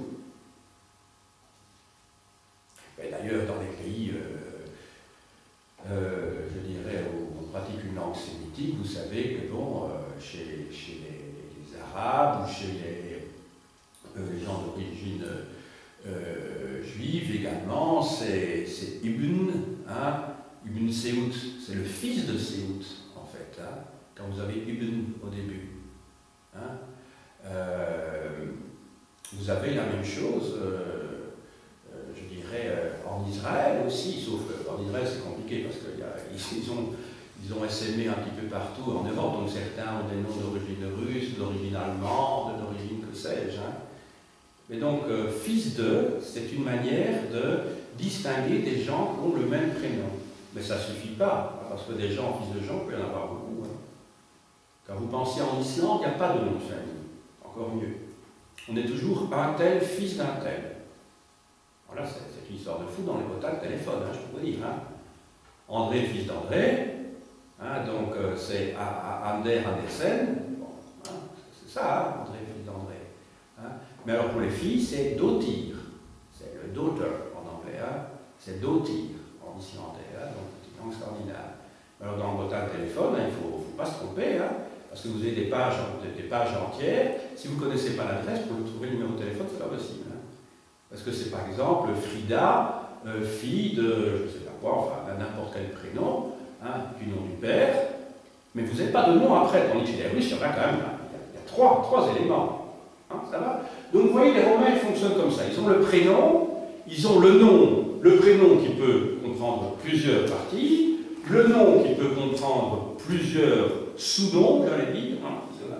D'ailleurs, dans les pays, euh, euh, je dirais, où on pratique une langue sémitique, vous savez que, bon, euh, chez, chez les, les Arabes ou chez les, euh, les gens d'origine euh, juive également, c'est Ibn, hein, Ibn Seout, c'est le fils de Seout, en fait, hein, quand vous avez Ibn au début. Hein, euh, vous avez la même chose. Euh, je dirais, en Israël aussi, sauf qu'en Israël c'est compliqué parce qu'ils ont, ils ont essaimé un petit peu partout en Europe, donc certains ont des noms d'origine russe, d'origine allemande, d'origine que sais-je. Hein. Mais donc, euh, fils de, c'est une manière de distinguer des gens qui ont le même prénom. Mais ça ne suffit pas, parce que des gens, fils de gens, il peut y en avoir beaucoup. Hein. Quand vous pensez en Islande, il n'y a pas de nom de famille, encore mieux. On est toujours un tel, fils d'un tel. Voilà, c'est une histoire de fou dans les quotas de téléphone, hein, je peux vous dire. Hein. André, fils d'André, hein, donc euh, c'est Ander Andersen, bon, hein, c'est ça, hein, André, fils d'André. Hein. Mais alors pour les filles, c'est Daughter, c'est le daughter en anglais, hein, c'est Daughter en islandais, hein, donc c'est une langue scandinave. Alors dans le quota de téléphone, hein, il ne faut, faut pas se tromper, hein, parce que vous avez des pages, des pages entières, si vous ne connaissez pas l'adresse, pour trouver le numéro de téléphone, c'est pas possible. Hein. Parce que c'est par exemple Frida, euh, fille de, je ne sais pas quoi, enfin n'importe quel prénom, hein, du nom du père, mais vous n'avez pas de nom après, tandis que chez les Russes, il y en a quand même, il y a, il y a trois, trois éléments. Hein, ça va? Donc vous voyez, les Romains, ils fonctionnent comme ça. Ils ont le prénom, ils ont le nom, le prénom qui peut comprendre plusieurs parties, le nom qui peut comprendre plusieurs sous-noms, j'allais dire, hein,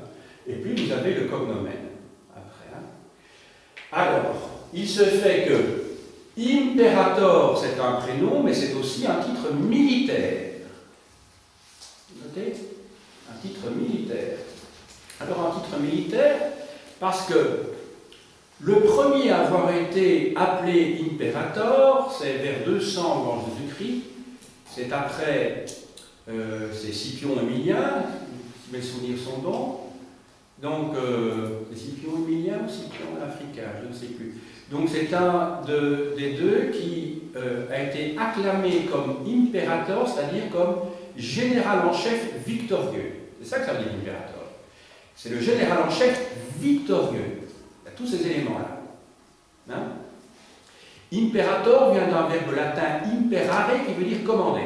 Et puis vous avez le cognomen après. Hein. Alors, il se fait que Imperator, c'est un prénom, mais c'est aussi un titre militaire. Notez, un titre militaire. Alors, un titre militaire, parce que le premier à avoir été appelé Imperator, c'est vers deux cents avant Jésus-Christ. C'est après, euh, c'est Scipion Émilien, si mes souvenirs sont bons. Donc, euh, Scipion Émilien ou Scipion l'Africain, je ne sais plus. Donc, c'est un de, des deux qui euh, a été acclamé comme Imperator, c'est-à-dire comme général en chef victorieux. C'est ça que ça veut dire Imperator. C'est le général en chef victorieux. Il y a tous ces éléments-là. Hein? Imperator vient d'un verbe latin imperare qui veut dire commander.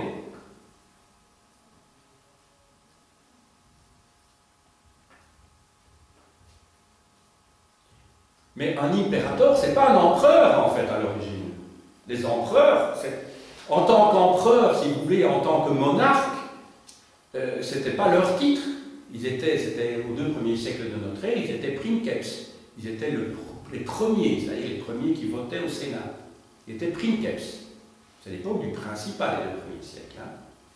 Mais un impérator, ce n'est pas un empereur, en fait, à l'origine. Les empereurs, en tant qu'empereur, si vous voulez, en tant que monarque, euh, ce n'était pas leur titre. Ils étaient, c'était aux deux premiers siècles de notre ère, ils étaient princeps. Ils étaient le, les premiers, c'est-à-dire les premiers qui votaient au Sénat. Ils étaient princeps. C'est l'époque du principal, les deux premiers siècles. Hein.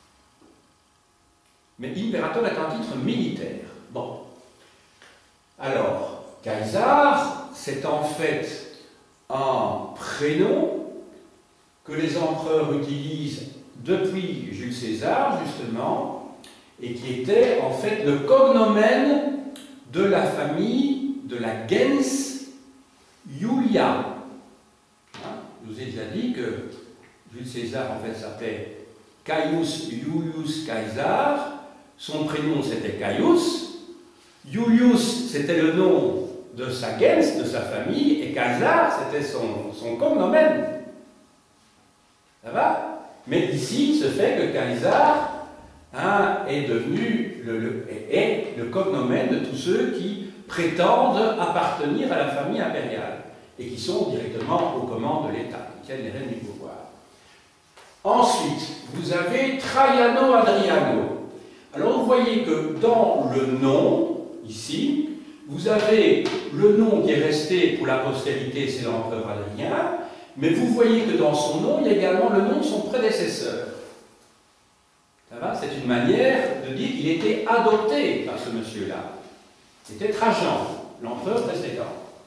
Mais impérator est un titre militaire. Bon. Alors, Caesar, c'est en fait un prénom que les empereurs utilisent depuis Jules César, justement, et qui était en fait le cognomen de la famille de la gens Iulia. Hein, je vous ai déjà dit que Jules César, en fait, s'appelait Caius Iulius Caesar. Son prénom, c'était Caius. Iulius, c'était le nom de sa gens, de sa famille, et Caesar, c'était son, son cognomen. Ça va? Mais ici, il se fait que Caesar hein, est devenu le, le, est le cognomen de tous ceux qui prétendent appartenir à la famille impériale et qui sont directement aux commandes de l'État, qui tiennent les rênes du pouvoir. Ensuite, vous avez Traiano Adriano. Alors, vous voyez que dans le nom, ici, vous avez le nom qui est resté pour la postérité, c'est l'empereur Adrien, mais vous voyez que dans son nom, il y a également le nom de son prédécesseur. Ça va? C'est une manière de dire qu'il était adopté par ce monsieur-là. C'était Trajan, l'empereur précédent.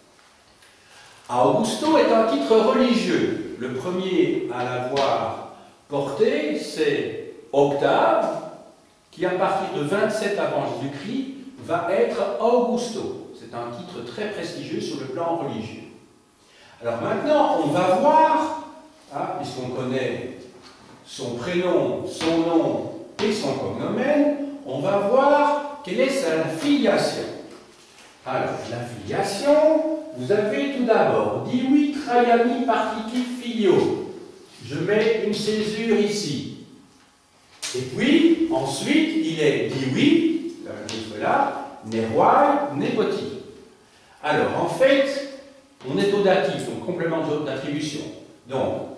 Augusto est un titre religieux. Le premier à l'avoir porté, c'est Octave, qui à partir de vingt-sept avant Jésus-Christ va être Augusto. C'est un titre très prestigieux sur le plan religieux. Alors maintenant, on va voir, hein, puisqu'on connaît son prénom, son nom et son cognomen, on va voir quelle est sa filiation. Alors, la filiation, vous avez tout d'abord Divi Traiani Partiti Filio. Je mets une césure ici. Et puis, ensuite, il est Divi, là, Neroi, Nepoti. Alors, en fait, on est au datif, donc complément d'attribution. Donc,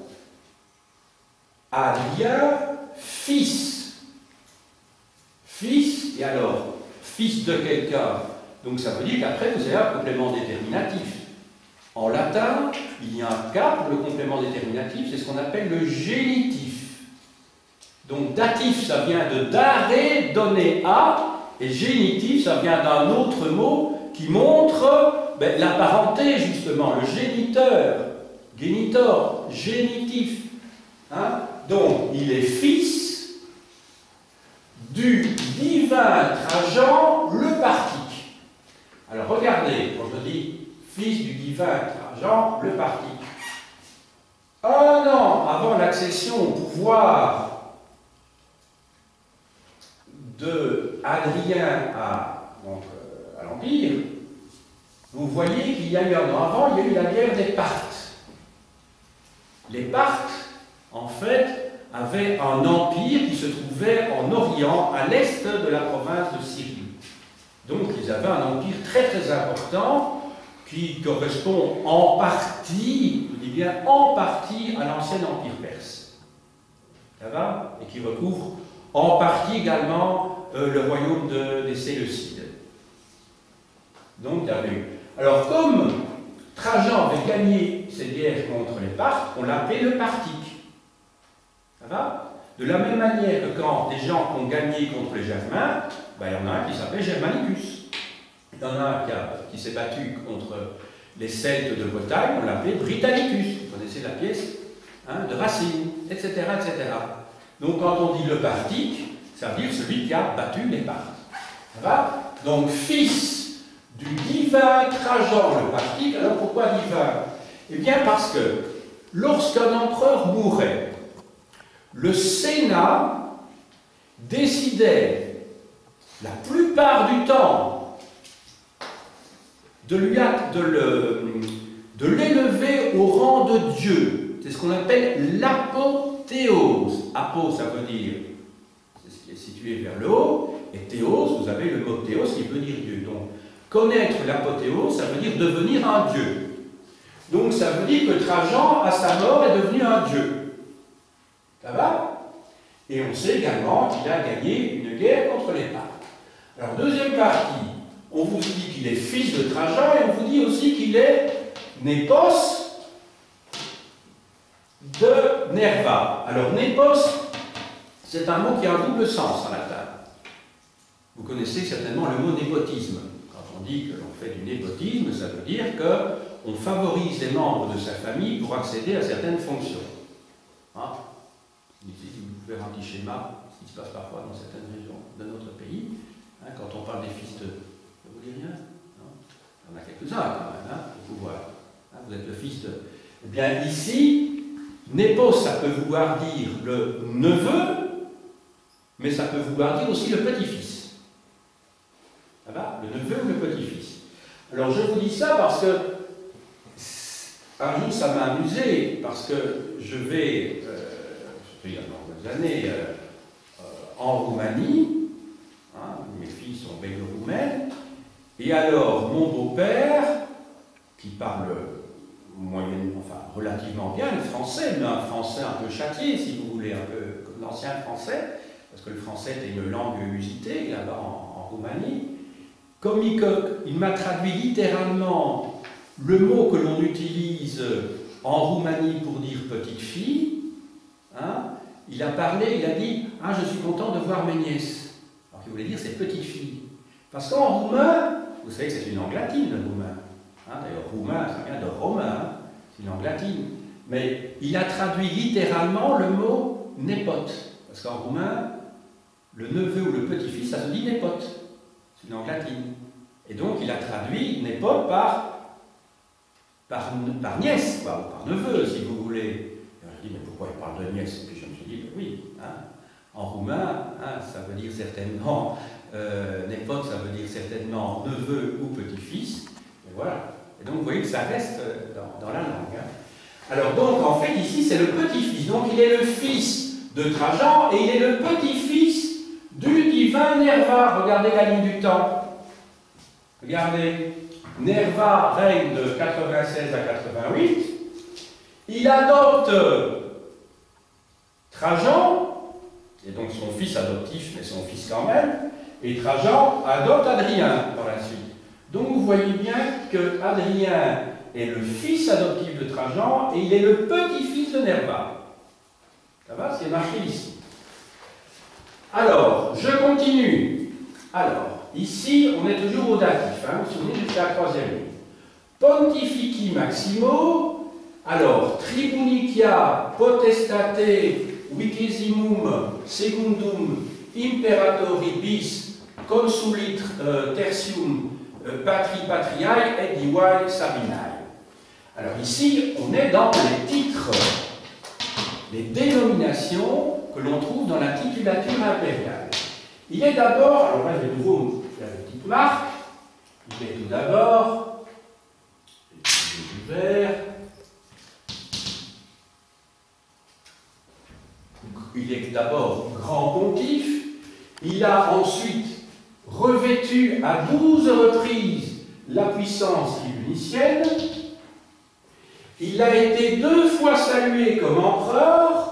Adrien, fils. Fils, et alors, fils de quelqu'un. Donc, ça veut dire qu'après, vous avez un complément déterminatif. En latin, il y a un cas pour le complément déterminatif, c'est ce qu'on appelle le génitif. Donc, datif, ça vient de dare, donner à, et génitif, ça vient d'un autre mot qui montre ben, la parenté, justement, le géniteur, génitor, génitif. Hein? Donc, il est fils du divin Trajan le Parthique. Alors, regardez, quand je dis fils du divin Trajan le Parthique. Un an avant l'accession au pouvoir de Adrien à, donc, à l'Empire, vous voyez qu'il y a eu un an avant, il y a eu la guerre des Parthes. Les Parthes, en fait, avaient un empire qui se trouvait en Orient, à l'est de la province de Syrie. Donc, ils avaient un empire très très important qui correspond en partie, je dis bien en partie, à l'ancien empire perse. Ça va? Et qui recouvre en partie également euh, le royaume de, des Séleucides. Donc, il y avait eu. Alors, comme Trajan avait gagné cette guerre contre les Parthes, on l'appelait le Parthique. Ça va? De la même manière que quand des gens ont gagné contre les Germains, ben, il y en a un qui s'appelle Germanicus. Il y en a un qui, a, qui s'est battu contre les Celtes de Bretagne, on l'appelait Britannicus. Vous connaissez la pièce hein, de Racine, et cetera, et cetera. Donc quand on dit le Parthique, ça veut dire celui qui a battu les Parthes. Ça va? Donc fils du divin Trajan le Parthique. Alors pourquoi divin? Eh bien parce que lorsqu'un empereur mourait, le Sénat décidait la plupart du temps de lui de le, de l'élever au rang de Dieu. C'est ce qu'on appelle l'apothéose. Apo, ça veut dire, c'est ce qui est situé vers le haut, et théos, vous avez le mot théos qui veut dire Dieu. Donc, connaître l'apothéose, ça veut dire devenir un Dieu. Donc, ça veut dire que Trajan, à sa mort, est devenu un Dieu. Ça va? Et on sait également qu'il a gagné une guerre contre les Parthes. Alors, deuxième partie, on vous dit qu'il est fils de Trajan et on vous dit aussi qu'il est népos de Nerva. Alors, népos, c'est un mot qui a un double sens en latin. Vous connaissez certainement le mot népotisme. Quand on dit que l'on fait du népotisme, ça veut dire qu'on favorise les membres de sa famille pour accéder à certaines fonctions. Hein? Ici, vous pouvez faire un petit schéma, ce qui se passe parfois dans certaines régions de notre pays. Hein, quand on parle des fils de... Ça vous dit rien? Non? Il y en a quelques-uns quand même, hein, pour pouvoir. Hein, vous êtes le fils de... Eh bien, ici, népos, ça peut vouloir dire le neveu, mais ça peut vouloir dire aussi le petit-fils. Ça va? Le neveu ou le petit-fils. Alors, je vous dis ça parce que un jour, ça m'a amusé, parce que je vais, euh, il y a quelques années, euh, euh, en Roumanie, hein, mes filles sont belgo-roumaines, et alors, mon beau-père, qui parle moyennement, enfin, relativement bien le français, mais un français un peu châtié, si vous voulez, un peu comme l'ancien français, parce que le français était une langue usitée, là-bas, en, en Roumanie, comme il, il m'a traduit littéralement le mot que l'on utilise en Roumanie pour dire petite fille, hein, il a parlé, il a dit « Ah, je suis content de voir mes nièces ». Alors qu'il voulait dire c'est petite fille. Parce qu'en roumain, vous savez que c'est une langue latine, le roumain. Hein, d'ailleurs, roumain, ça vient de romain, hein, c'est une langue latine. Mais il a traduit littéralement le mot népote. Parce qu'en roumain, le neveu ou le petit-fils, ça se dit népote. C'est une langue latine. Et donc, il a traduit népote par Par, par nièce, quoi, ou par neveu, si vous voulez. Et je dis, mais pourquoi il parle de nièce? Et puis je me suis dit, ben oui, hein, en roumain, hein, ça veut dire certainement, euh, népote, ça veut dire certainement neveu ou petit-fils, et voilà. Et donc vous voyez que ça reste dans, dans la langue. Hein. Alors donc, en fait, ici, c'est le petit-fils. Donc il est le fils de Trajan, et il est le petit-fils du divin Nerva. Regardez la ligne du temps. Regardez. Nerva règne de quatre-vingt-seize à quatre-vingt-huit, il adopte Trajan, et donc son fils adoptif, mais son fils quand même, et Trajan adopte Adrien par la suite. Donc vous voyez bien que Adrien est le fils adoptif de Trajan, et il est le petit-fils de Nerva. Ça va? C'est marqué ici. Alors, je continue. Alors, ici, on est toujours au datif, hein, vous vous souvenez, jusqu'à la troisième ligne. Pontifici Maximo, alors, Tribunicia potestate vicesimum secundum imperatori bis consulit euh, tertium euh, patri patriae et divae Sabinae. Alors ici, on est dans les titres, les dénominations que l'on trouve dans la titulature impériale. Il est d'abord, alors là je vais de nouveau faire une petite marque, il est tout d'abord, du vert, il est d'abord grand pontife, il a ensuite revêtu à douze reprises la puissance tribunicienne, il a été deux fois salué comme empereur,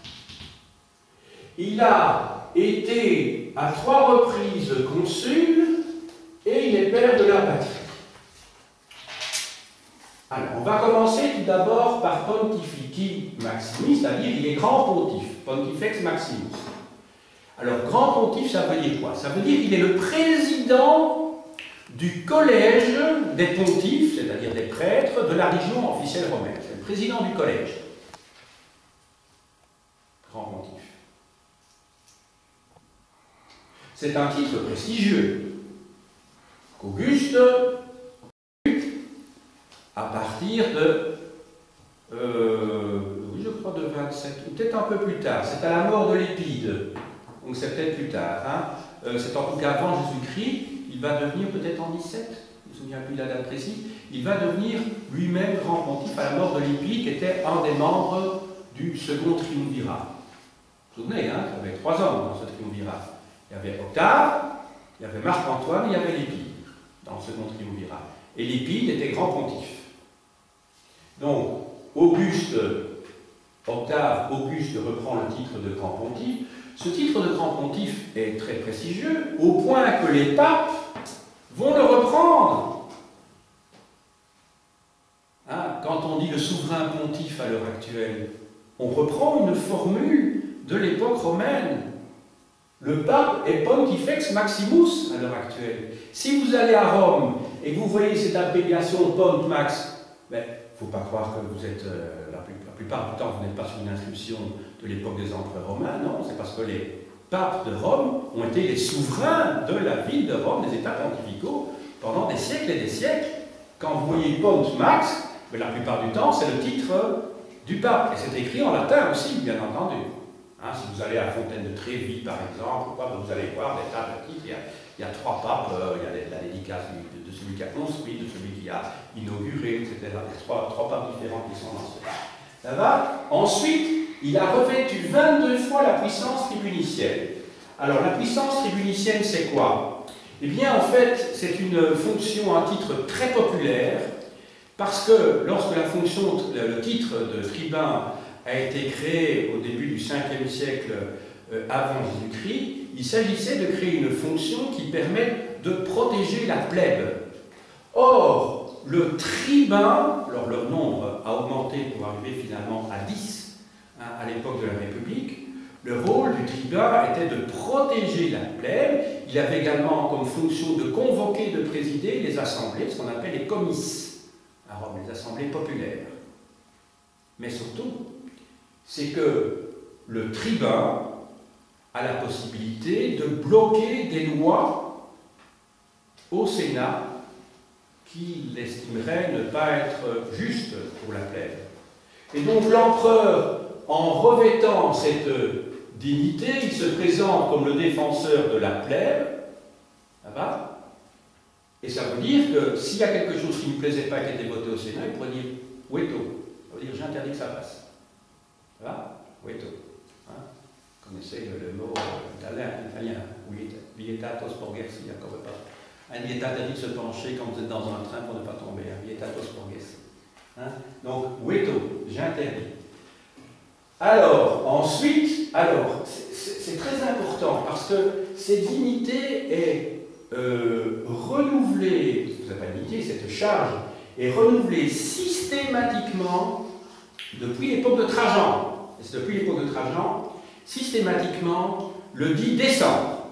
il a été à trois reprises consul, et il est père de la patrie. d'abord par Pontifici Maximis, c'est-à-dire il est grand pontife, Pontifex Maximus. Alors, grand pontife, ça veut dire quoi? Ça veut dire qu'il est le président du collège des pontifes, c'est-à-dire des prêtres de la région officielle romaine. C'est le président du collège. Grand pontife. C'est un titre prestigieux qu'Auguste, à partir de, euh, oui, je crois de vingt-sept, ou peut-être un peu plus tard, c'est à la mort de Lépide, donc c'est peut-être plus tard, hein. euh, c'est en tout cas avant Jésus-Christ, il va devenir peut-être en dix-sept, je ne me souviens plus de la date précise, il va devenir lui-même grand pontife à la mort de Lépide, qui était un des membres du second triumvirat. Vous vous souvenez, hein, il y avait trois hommes dans ce triumvirat. Il y avait Octave, il y avait Marc-Antoine, et il y avait Lépide dans le second triumvirat. Et Lépide était grand pontife. Donc, Auguste, Octave, Auguste reprend le titre de grand pontife. Ce titre de grand pontife est très prestigieux, au point que les papes vont le reprendre. Hein, quand on dit le souverain pontife à l'heure actuelle, on reprend une formule de l'époque romaine. Le pape est Pontifex Maximus à l'heure actuelle. Si vous allez à Rome et que vous voyez cette abréviation Pont Max, ben, il ne faut pas croire que vous êtes, euh, la, plus, la plupart du temps, vous n'êtes pas sur une inscription de l'époque des empereurs romains, non, c'est parce que les papes de Rome ont été les souverains de la ville de Rome, des états pontificaux, pendant des siècles et des siècles. Quand vous voyez Pont Max, ben, la plupart du temps, c'est le titre du pape, et c'est écrit en latin aussi, bien entendu. Hein, si vous allez à Fontaine de Trévi, par exemple, vous allez voir des tas de titres. Il y a, il y a trois papes, euh, il y a la dédicace de, de celui qui a construit, de celui qui a inauguré, et cetera. Il y a trois, trois papes différents qui sont dans ce cas. Ça va? Ensuite, il a revêtu vingt-deux fois la puissance tribunicienne. Alors, la puissance tribunicienne, c'est quoi? Eh bien, en fait, c'est une fonction, un titre très populaire, parce que lorsque la fonction, le titre de tribun a été créé au début du cinquième siècle euh, avant Jésus-Christ, il s'agissait de créer une fonction qui permet de protéger la plèbe. Or, le tribun, alors leur nombre a augmenté pour arriver finalement à dix, hein, à l'époque de la République, le rôle du tribun était de protéger la plèbe. Il avait également comme fonction de convoquer, de présider les assemblées, ce qu'on appelle les comices à Rome, les assemblées populaires. Mais surtout, c'est que le tribun a la possibilité de bloquer des lois au Sénat qu'il estimerait ne pas être justes pour la plèbe. Et donc l'empereur, en revêtant cette dignité, il se présente comme le défenseur de la plèbe, ça va? Et ça veut dire que s'il y a quelque chose qui ne plaisait pas et qui était voté au Sénat, il pourrait dire « veto », ça veut dire « j'interdis que ça passe ». Ça va? Veto. Hein? Vous connaissez le, le mot euh, italien, italien, vietato sporgersi, encore pas. Un vieta interdit de se pencher quand vous êtes dans un train pour ne pas tomber. Un vietato sporgersi. Hein? Donc, veto, j'interdis. Alors, ensuite, alors, c'est très important parce que cette dignité est euh, renouvelée, vous n'avez pas dignité, cette charge est renouvelée systématiquement depuis l'époque de Trajan, et c'est depuis l'époque de Trajan, systématiquement le dix décembre.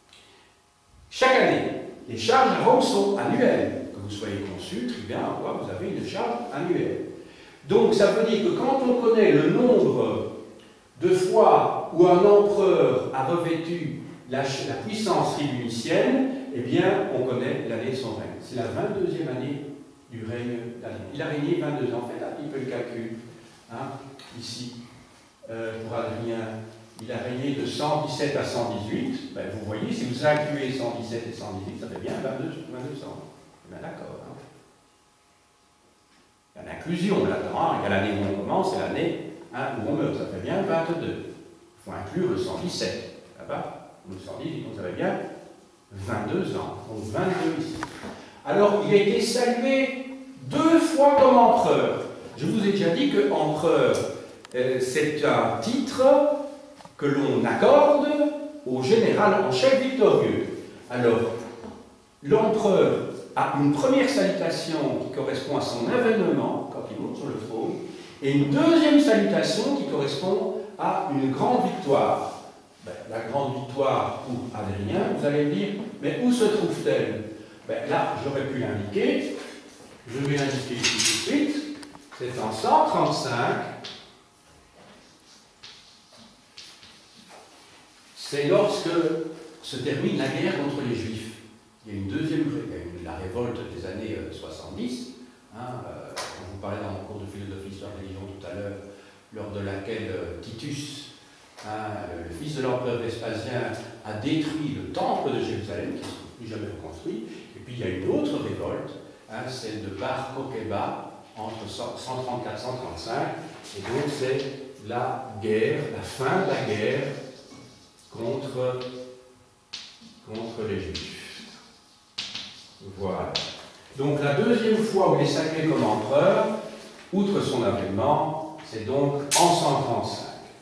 Chaque année, les charges à Rome sont annuelles. Que vous soyez consul, tribun, quoi, vous avez une charge annuelle. Donc ça veut dire que quand on connaît le nombre de fois où un empereur a revêtu la, la puissance tribunicienne, eh bien on connaît l'année de son règne. C'est la vingt-deuxième année du règne d'Adrien. Il a régné vingt-deux ans, faites un petit peu le calcul. Hein, ici, euh, pour Adrien, il a régné de cent dix-sept à cent dix-huit. Ben, vous voyez, si vous incluez cent dix-sept et cent dix-huit, ça fait bien vingt-deux ans. Ben, d'accord. Hein. Il y a l'inclusion là-dedans. Hein. Il y a l'année où on commence et l'année hein, où on meurt. Ça fait bien vingt-deux. Il faut inclure le cent dix-sept. Là-bas, ou le cent dix-huit, donc ça fait bien vingt-deux ans. Donc vingt-deux ici. Alors, il a été salué deux fois comme empereur. Je vous ai déjà dit que empereur, euh, c'est un titre que l'on accorde au général en chef victorieux. Alors, l'empereur a une première salutation qui correspond à son avènement, quand il monte sur le trône, et une deuxième salutation qui correspond à une grande victoire. Ben, la grande victoire pour Adrien, vous allez me dire, mais où se trouve-t-elle? Ben, là, j'aurais pu l'indiquer. Je vais l'indiquer ici tout de suite. C'est en cent trente-cinq. C'est lorsque se termine la guerre contre les Juifs. Il y a une deuxième, il y a eu la révolte des années soixante-dix, hein, euh, on vous parlait dans mon cours de philosophie histoire de religion tout à l'heure, lors de laquelle euh, Titus, hein, le, le fils de l'empereur Vespasien, a détruit le temple de Jérusalem, qui ne sera plus jamais reconstruit. Et puis il y a une autre révolte, hein, celle de Bar Kokheba, entre cent trente-quatre et cent trente-cinq, et donc c'est la guerre, la fin de la guerre contre, contre les Juifs. Voilà. Donc la deuxième fois où il est sacré comme empereur, outre son avènement, c'est donc en cent trente-cinq.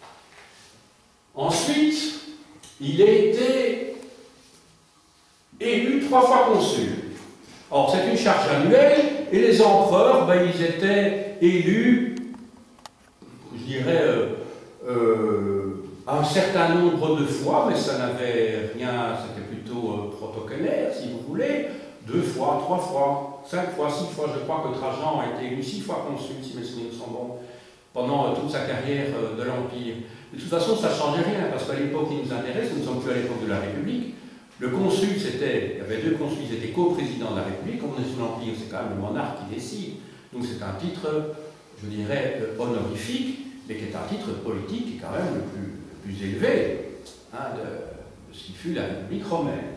Ensuite, il a été élu trois fois consul. Or, c'est une charge annuelle, et les empereurs, ben, ils étaient élus, je dirais, euh, euh, un certain nombre de fois, mais ça n'avait rien, c'était plutôt euh, protocolaire, si vous voulez, deux fois, trois fois, cinq fois, six fois. Je crois que Trajan a été élu six fois consul, si mes souvenirs sont bons, pendant euh, toute sa carrière euh, de l'Empire. De toute façon, ça ne changeait rien, parce qu'à l'époque qui nous intéresse, nous ne sommes plus à l'époque de la République. Le consul, c'était, il y avait deux consuls, ils étaient co-présidents de la République. Comme on est sous l'Empire, c'est quand même le monarque qui décide. Donc c'est un titre, je dirais, honorifique, mais qui est un titre politique qui est quand même le plus, le plus élevé, hein, de, de ce qui fut la République romaine.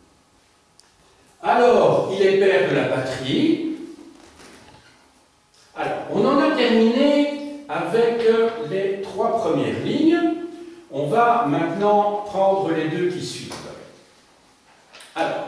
Alors, il est père de la patrie. Alors, on en a terminé avec les trois premières lignes. On va maintenant prendre les deux qui suivent. Alors,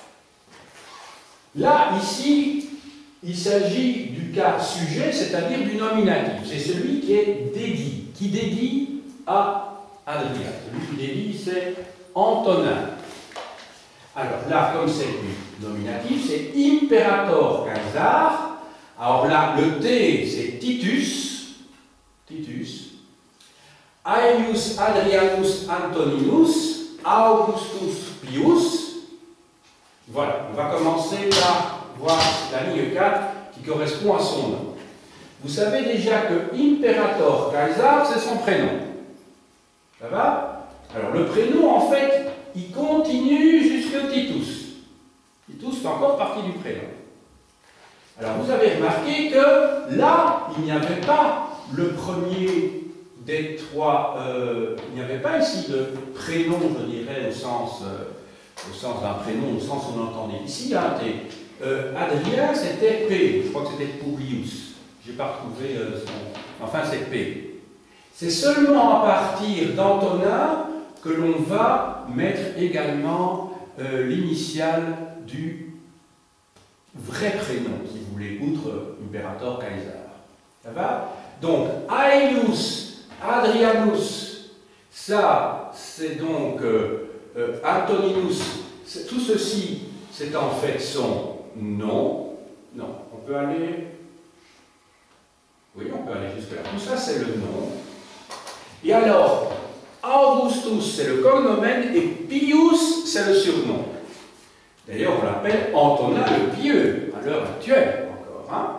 là, ici, il s'agit du cas sujet, c'est-à-dire du nominatif. C'est celui qui est dédié, qui dédie à Adrien. Celui qui dédie, c'est Antonin. Alors là, comme c'est du nominatif, c'est Imperator Caesar. Alors là, le T, c'est Titus. Titus. Aelius Adrianus Antoninus Augustus Pius. Voilà, on va commencer par voir la ligne quatre qui correspond à son nom. Vous savez déjà que Imperator Caesar, c'est son prénom. Ça va? Alors le prénom, en fait, il continue jusque Titus. Titus fait encore partie du prénom. Alors vous avez remarqué que là, il n'y avait pas le premier des trois, euh, il n'y avait pas ici de prénom, je dirais, au sens, euh, au sens d'un prénom, au sens où on entendait. Ici, il y a un T. Euh, Adrien, c'était P. Je crois que c'était Publius. Je n'ai pas retrouvé euh, son... Enfin, c'est P. C'est seulement à partir d'Antonin que l'on va mettre également euh, l'initiale du vrai prénom, si vous voulez, outre Imperator Caesar. Ça va? Donc, Aelius Adrianus, ça, c'est donc euh, euh, Antoninus, tout ceci, c'est en fait son nom. Non, on peut aller... Oui, on peut aller jusque-là. Tout ça, c'est le nom. Et alors, Augustus, c'est le cognomen, et Pius, c'est le surnom. D'ailleurs, on l'appelle Antonin le Pieux, à l'heure actuelle encore. Hein?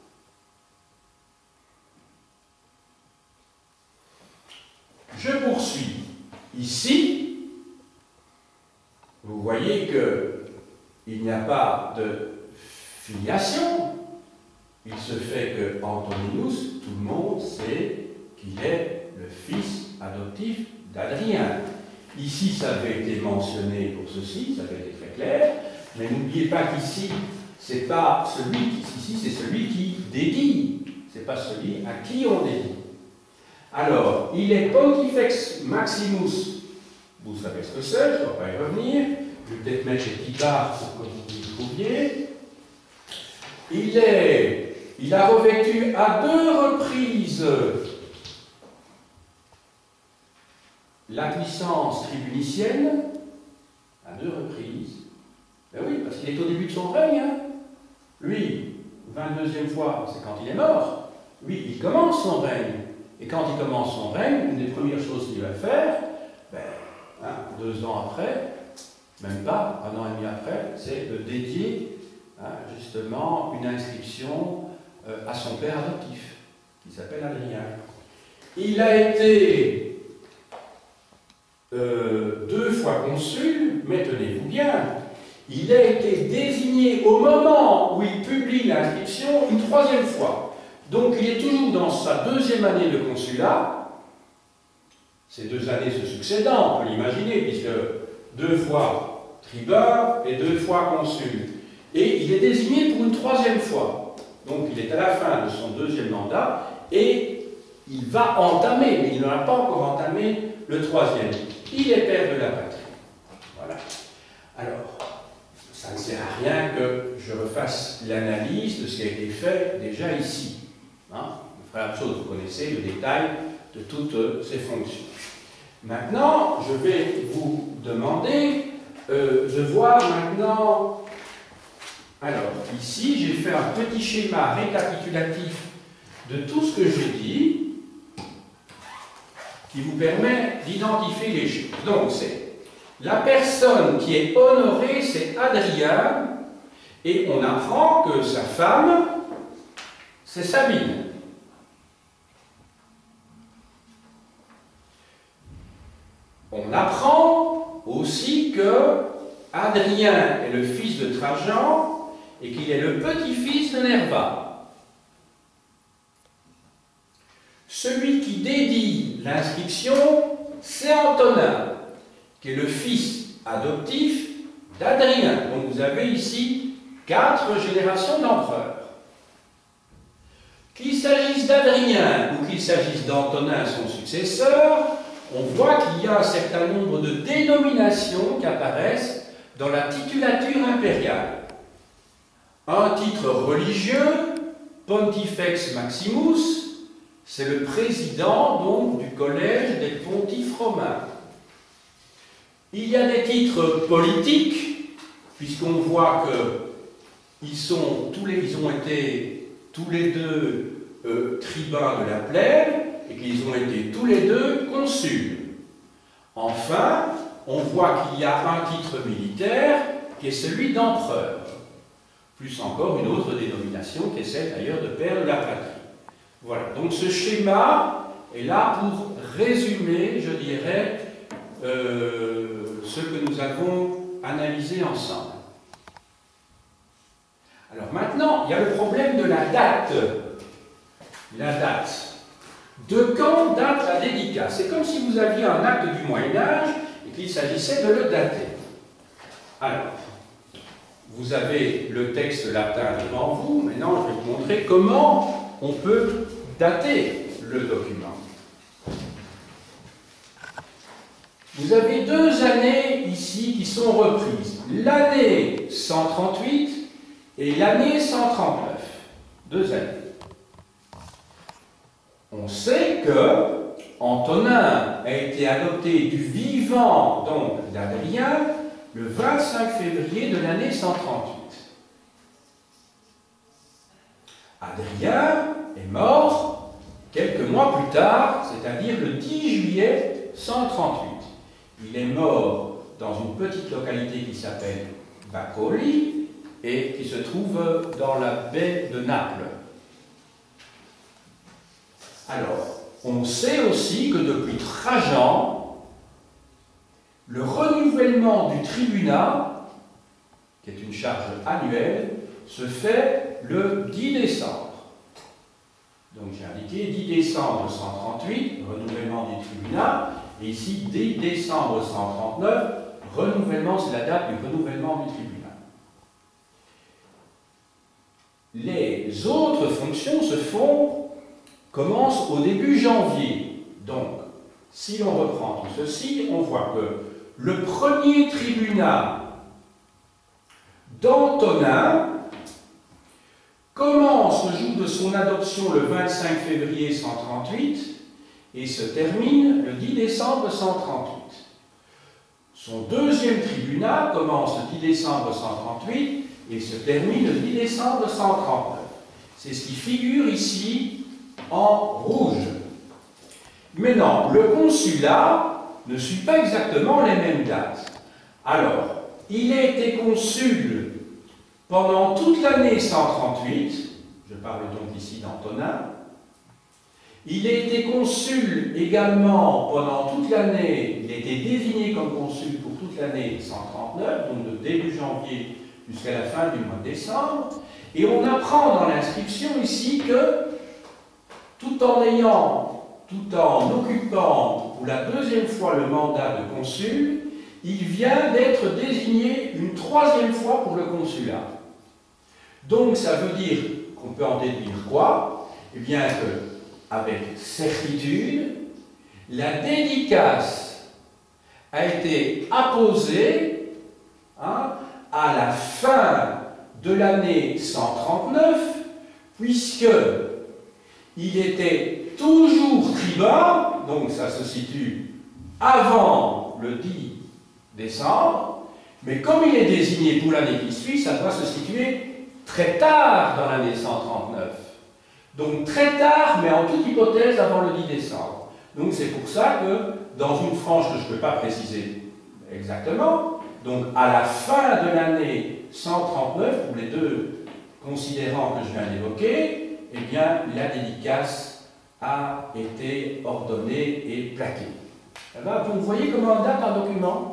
Je poursuis. Ici, vous voyez qu'il n'y a pas de filiation. Il se fait que Antoninus, tout le monde sait qu'il est le fils adoptif d'Adrien. Ici, ça avait été mentionné pour ceci, ça avait été très clair, mais n'oubliez pas qu'ici, c'est pas celui qui, ici, c'est celui qui dédie, c'est pas celui à qui on dédie. Alors, il est Pontifex Maximus, vous savez ce que c'est, je ne vais pas y revenir, je vais peut-être mettre les petites barres pour que vous y trouviez. Il est, il a revêtu à deux reprises la puissance tribunicienne, à deux reprises. Ben oui, parce qu'il est au début de son règne. Hein. Lui, vingt-deuxième fois, c'est quand il est mort. Lui, il commence son règne. Et quand il commence son règne, une des premières choses qu'il va faire, ben, hein, deux ans après, même pas, un an et demi après, c'est de dédier hein, justement une inscription euh, à son père adoptif, qui s'appelle Adrien. Il a été euh, deux fois consul, mais tenez-vous bien, il a été désigné au moment où il publie l'inscription une troisième fois. Donc il est toujours dans sa deuxième année de consulat, ces deux années se succédant, on peut l'imaginer, puisque deux fois tribun et deux fois consul. Et il est désigné pour une troisième fois. Donc il est à la fin de son deuxième mandat et il va entamer, mais il n'en a pas encore entamé le troisième. Il est père de la patrie. Voilà. Alors, ça ne sert à rien que je refasse l'analyse de ce qui a été fait déjà ici. Hein, la première chose, vous connaissez le détail de toutes ces fonctions. Maintenant, je vais vous demander euh, de voir maintenant. Alors, ici, j'ai fait un petit schéma récapitulatif de tout ce que j'ai dit, qui vous permet d'identifier les choses. Donc, c'est la personne qui est honorée, c'est Adrien, et on apprend que sa femme, c'est Sabine. On apprend aussi que Adrien est le fils de Trajan et qu'il est le petit-fils de Nerva. Celui qui dédie l'inscription, c'est Antonin, qui est le fils adoptif d'Adrien. Donc vous avez ici quatre générations d'empereurs. Qu'il s'agisse d'Adrien ou qu'il s'agisse d'Antonin, son successeur, on voit qu'il y a un certain nombre de dénominations qui apparaissent dans la titulature impériale. Un titre religieux, Pontifex Maximus, c'est le président donc du collège des pontifes romains. Il y a des titres politiques, puisqu'on voit qu'ils sont tous les, ils ont été tous les deux euh, tribuns de la plaine et qu'ils ont été tous les deux consuls. Enfin, on voit qu'il y a un titre militaire qui est celui d'empereur, plus encore une autre dénomination qui est celle d'ailleurs de père de la patrie. Voilà, donc ce schéma est là pour résumer, je dirais, euh, ce que nous avons analysé ensemble. Alors maintenant, il y a le problème de la date. La date. De quand date la dédicace? C'est comme si vous aviez un acte du Moyen-Âge et qu'il s'agissait de le dater. Alors, vous avez le texte latin devant vous. Maintenant, je vais vous montrer comment on peut dater le document. Vous avez deux années ici qui sont reprises. L'année cent trente-huit et l'année cent trente-neuf. Deux années. On sait que Antonin a été adopté du vivant donc d'Adrien le vingt-cinq février de l'année cent trente-huit. Adrien est mort quelques mois plus tard, c'est-à-dire le dix juillet cent trente-huit. Il est mort dans une petite localité qui s'appelle Bacoli et qui se trouve dans la baie de Naples. Alors, on sait aussi que depuis Trajan, le renouvellement du tribunat, qui est une charge annuelle, se fait le dix décembre. Donc j'ai indiqué dix décembre cent trente-huit, renouvellement du tribunat, et ici dix décembre cent trente-neuf, renouvellement, c'est la date du renouvellement du tribunat. Les autres fonctions se font, commencent au début janvier. Donc, si l'on reprend tout ceci, on voit que le premier tribunat d'Antonin commence le jour de son adoption le vingt-cinq février cent trente-huit et se termine le dix décembre cent trente-huit. Son deuxième tribunat commence le dix décembre cent trente-huit et se termine le dix décembre cent trente-neuf. C'est ce qui figure ici en rouge. Maintenant, le consulat ne suit pas exactement les mêmes dates. Alors, il a été consul pendant toute l'année cent trente-huit, je parle donc ici d'Antonin. Il a été consul également pendant toute l'année, il a été désigné comme consul pour toute l'année cent trente-neuf, donc de début janvier jusqu'à la fin du mois de décembre. Et on apprend dans l'inscription ici que, tout en ayant, tout en occupant pour la deuxième fois le mandat de consul, il vient d'être désigné une troisième fois pour le consulat. Donc ça veut dire qu'on peut en déduire quoi? Eh bien que, avec certitude, la dédicace a été apposée hein, à la fin de l'année cent trente-neuf, puisque il était toujours tribun, donc ça se situe avant le dix décembre, mais comme il est désigné pour l'année qui suit, ça doit se situer très tard dans l'année cent trente-neuf. Donc très tard, mais en toute hypothèse avant le dix décembre. Donc c'est pour ça que, dans une frange que je ne peux pas préciser exactement, donc à la fin de l'année cent trente-neuf, pour les deux considérants que je viens d'évoquer, eh bien la dédicace a été ordonnée et plaquée. Alors, vous voyez comment on date un document?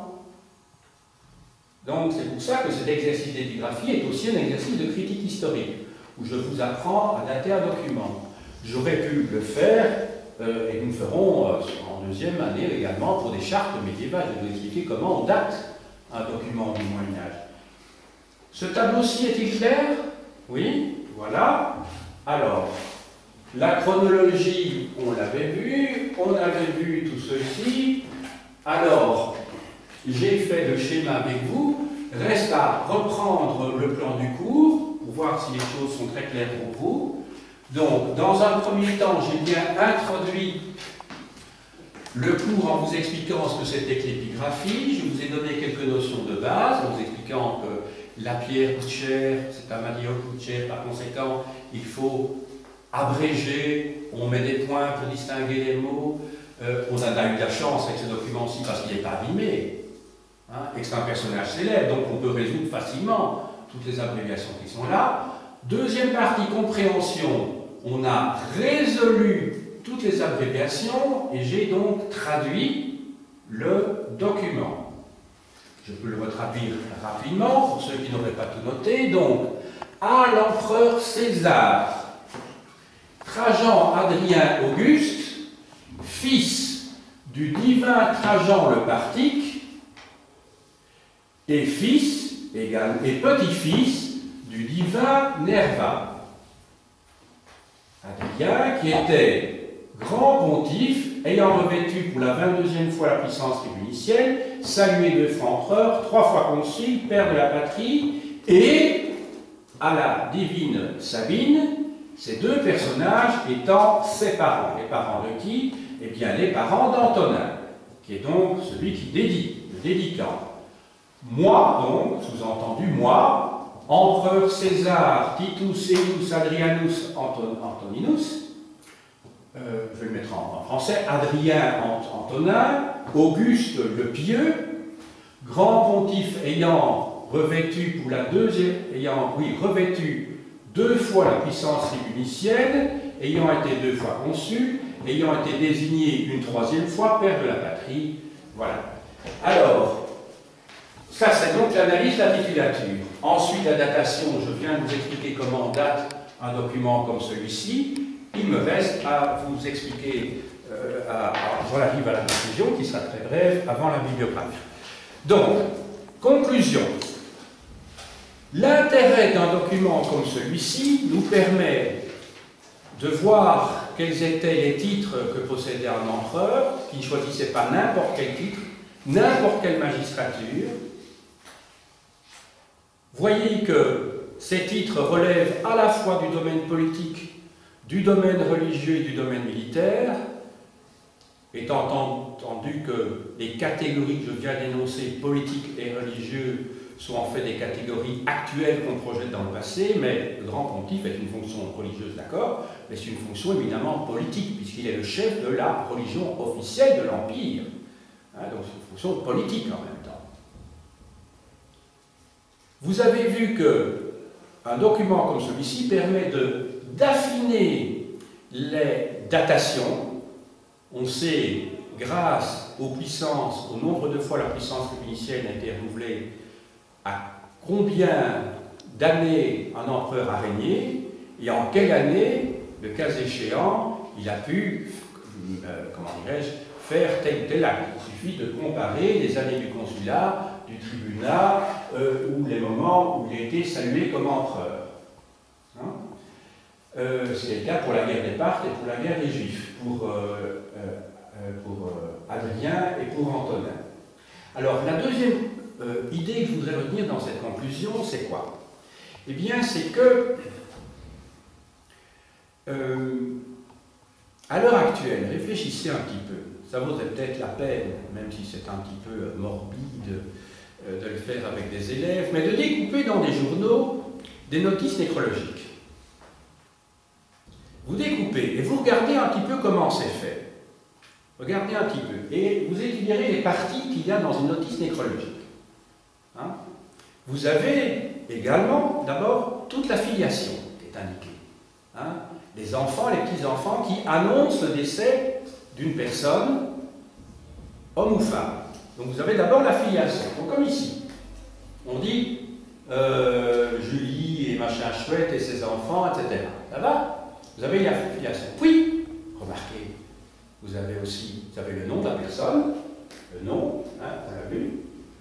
Donc c'est pour ça que cet exercice d'épigraphie est aussi un exercice de critique historique, où je vous apprends à dater un document. J'aurais pu le faire, euh, et nous le ferons euh, en deuxième année également pour des chartes médiévales. Je vais vous expliquer comment on date un document du Moyen-Âge. Ce tableau-ci est-il clair? Oui, voilà. Alors, la chronologie, on l'avait vu, on avait vu tout ceci. Alors, j'ai fait le schéma avec vous. Reste à reprendre le plan du cours pour voir si les choses sont très claires pour vous. Donc, dans un premier temps, j'ai bien introduit le cours en vous expliquant ce que c'était que l'épigraphie. Je vous ai donné quelques notions de base, en vous expliquant que la pierre coûte cher, c'est un matériau qui coûte cher, par conséquent, il faut abréger, on met des points pour distinguer les mots. Euh, on a eu de la chance avec ce document-ci parce qu'il n'est pas abîmé, hein, et que c'est un personnage célèbre, donc on peut résoudre facilement toutes les abréviations qui sont là. Deuxième partie, compréhension, on a résolu toutes les abréviations et j'ai donc traduit le document. Je peux le retraduire rapidement pour ceux qui n'auraient pas tout noté. Donc, à l'empereur César, Trajan Adrien Auguste, fils du divin Trajan le Parthique, et fils égal, et petit-fils du divin Nerva. Adrien, qui était grand pontife, ayant revêtu pour la vingt-deuxième fois la puissance tribunicienne, salué deux fois empereur, trois fois consul, père de la patrie, et à la divine Sabine, ces deux personnages étant ses parents. Les parents de qui? Eh bien, les parents d'Antonin, qui est donc celui qui dédie, le dédicant. Moi, donc, sous-entendu, moi, empereur César Titus Eius Adrianus Anton Antoninus, euh, je vais le mettre en, en français, Adrien Antonin, Auguste le Pieux, grand pontife ayant revêtu pour la deuxième, ayant, oui, revêtu deux fois la puissance tribunicienne, ayant été deux fois consul, ayant été désigné une troisième fois père de la patrie. Voilà. Alors, ça c'est donc l'analyse de la titulature. Ensuite, la datation, je viens de vous expliquer comment on date un document comme celui-ci. Il me reste à vous expliquer, euh, à, à, j'en arrive à la conclusion qui sera très brève avant la bibliographie. Donc, conclusion. L'intérêt d'un document comme celui-ci nous permet de voir quels étaient les titres que possédait un empereur, qui ne choisissait pas n'importe quel titre, n'importe quelle magistrature. Voyez que ces titres relèvent à la fois du domaine politique, du domaine religieux et du domaine militaire, étant entendu que les catégories que je viens d'énoncer, politiques et religieuses, sont en fait des catégories actuelles qu'on projette dans le passé, mais le grand pontife est une fonction religieuse, d'accord, mais c'est une fonction éminemment politique, puisqu'il est le chef de la religion officielle de l'Empire. Hein, donc c'est une fonction politique en même temps. Vous avez vu qu'un document comme celui-ci permet d'affiner les datations. On sait, grâce aux puissances, au nombre de fois la puissance lupinicienne a été renouvelée, à combien d'années un empereur a régné et en quelle année, le cas échéant, il a pu, euh, comment dirais-je, faire tel ou tel acte. Il suffit de comparer les années du consulat, du tribunat, euh, ou les moments où il a été salué comme empereur. Hein euh, C'est le cas pour la guerre des Parthes et pour la guerre des Juifs, pour, euh, euh, pour euh, Adrien et pour Antonin. Alors, la deuxième Euh, idée que je voudrais retenir dans cette conclusion, c'est quoi? Eh bien, c'est que, euh, à l'heure actuelle, réfléchissez un petit peu, ça vaudrait peut-être la peine, même si c'est un petit peu morbide euh, de le faire avec des élèves, mais de découper dans des journaux des notices nécrologiques. Vous découpez et vous regardez un petit peu comment c'est fait. Regardez un petit peu et vous étudierez les parties qu'il y a dans une notice nécrologique. Hein? Vous avez également, d'abord, toute la filiation qui est indiquée. Hein? Les enfants, les petits-enfants qui annoncent le décès d'une personne, homme ou femme. Donc vous avez d'abord la filiation. Donc comme ici, on dit euh, Julie et machin chouette et ses enfants, et cetera. Ça va? Vous avez la filiation. Puis, remarquez, vous avez aussi, vous avez le nom de la personne, le nom, hein, on l'a vu,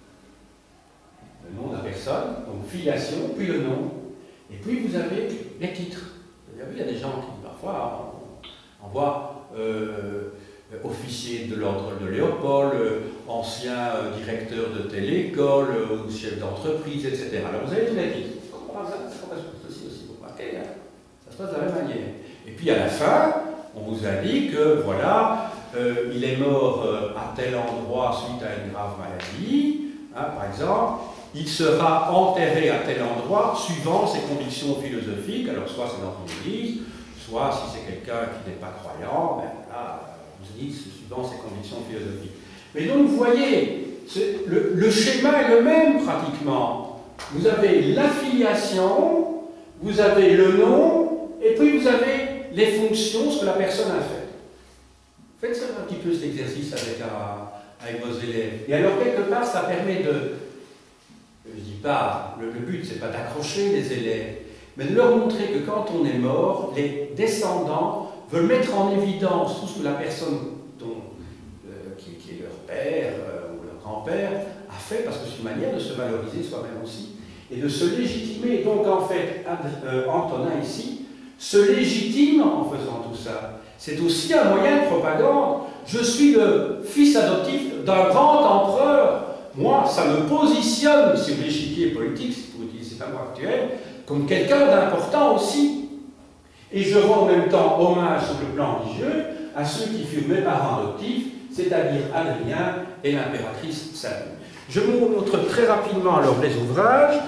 le nom de la personne, donc filiation, puis le nom, et puis vous avez les titres. Vous avez vu, il y a des gens qui parfois envoient euh, officier de l'ordre de Léopold, euh, ancien euh, directeur de telle école, euh, ou chef d'entreprise, et cetera. Alors vous avez tous les titres. Ça se passe aussi, aussi, vous remarquez, hein, ça se passe de la même manière. Et puis à la fin, on vous a dit que voilà, euh, il est mort euh, à tel endroit suite à une grave maladie, hein, par exemple. Il sera enterré à tel endroit suivant ses convictions philosophiques. Alors, soit c'est dans une église, soit si c'est quelqu'un qui n'est pas croyant, ben là, vous dites suivant ses convictions philosophiques. Mais donc, vous voyez, le, le schéma est le même pratiquement. Vous avez l'affiliation, vous avez le nom, et puis vous avez les fonctions, ce que la personne a fait. Faites ça un petit peu cet exercice avec, un, avec vos élèves. Et alors, quelque part, ça permet de. Je ne dis pas, le, le but, c'est pas d'accrocher les élèves, mais de leur montrer que quand on est mort, les descendants veulent mettre en évidence tout ce que la personne dont, euh, qui, qui est leur père euh, ou leur grand-père a fait, parce que c'est une manière de se valoriser soi-même aussi, et de se légitimer. Donc en fait, euh, Antonin ici se légitime en faisant tout ça. C'est aussi un moyen de propagande. Je suis le fils adoptif d'un grand empereur. Moi, ça me positionne sur l'échiquier politique, si vous utilisez ce mot actuel, comme quelqu'un d'important aussi. Et je rends en même temps hommage sur le plan religieux à ceux qui furent mes parents adoptifs, c'est-à-dire Adrien et l'impératrice Sabine. Je vous montre très rapidement alors les ouvrages.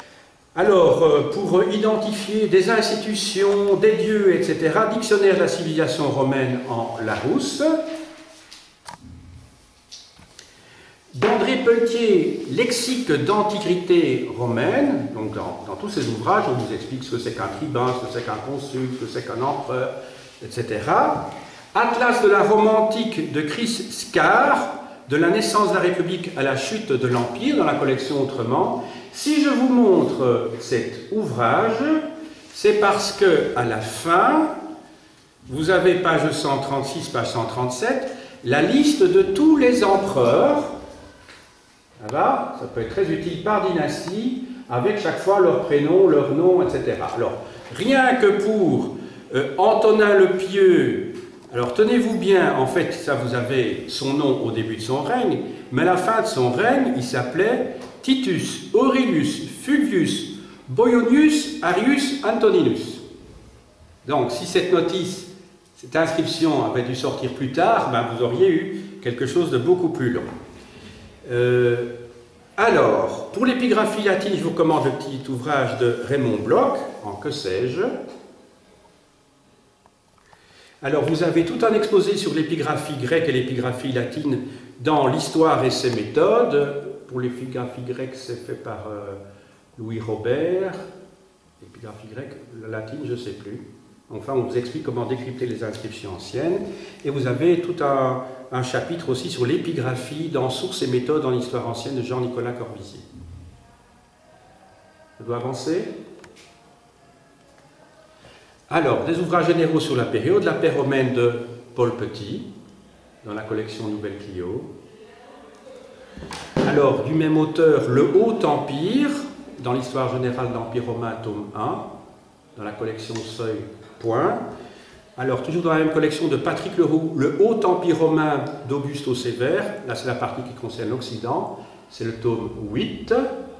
Alors, euh, pour identifier des institutions, des dieux, et cetera, Dictionnaire de la civilisation romaine en Larousse. D'André Pelletier, Lexique d'antiquité romaine, donc dans, dans tous ces ouvrages, on vous explique ce que c'est qu'un tribun, ce que c'est qu'un consul, ce que c'est qu'un empereur, et cetera. Atlas de la Rome antique de Chris Scar, de la naissance de la République à la chute de l'Empire, dans la collection Autrement. Si je vous montre cet ouvrage, c'est parce que à la fin, vous avez page cent trente-six, page cent trente-sept, la liste de tous les empereurs. Ça va, ça peut être très utile par dynastie, avec chaque fois leur prénom, leur nom, et cetera. Alors, rien que pour euh, Antonin le Pieux, alors tenez-vous bien, en fait, ça vous avez son nom au début de son règne, mais à la fin de son règne, il s'appelait Titus Aurelius Fulvius Boionius Arius Antoninus. Donc, si cette notice, cette inscription avait dû sortir plus tard, ben vous auriez eu quelque chose de beaucoup plus long. Euh, alors, pour l'épigraphie latine, je vous recommande le petit ouvrage de Raymond Bloch, en Que sais-je. Alors, vous avez tout un exposé sur l'épigraphie grecque et l'épigraphie latine dans l'Histoire et ses méthodes. Pour l'épigraphie grecque, c'est fait par euh, Louis Robert. L'épigraphie grecque, la latine, je ne sais plus. Enfin, on vous explique comment décrypter les inscriptions anciennes. Et vous avez tout un, un chapitre aussi sur l'épigraphie dans Sources et méthodes dans l'histoire ancienne de Jean-Nicolas Corvisier. Je dois avancer. Alors, des ouvrages généraux sur la période, la paix romaine de Paul Petit, dans la collection Nouvelle Clio. Alors, du même auteur, Le Haut Empire, dans l'histoire générale de l'Empire romain, tome un, dans la collection Seuil, point. Alors, toujours dans la même collection de Patrick Leroux, Le Haut Empire romain d'Augusto Sévère, là c'est la partie qui concerne l'Occident, c'est le tome huit.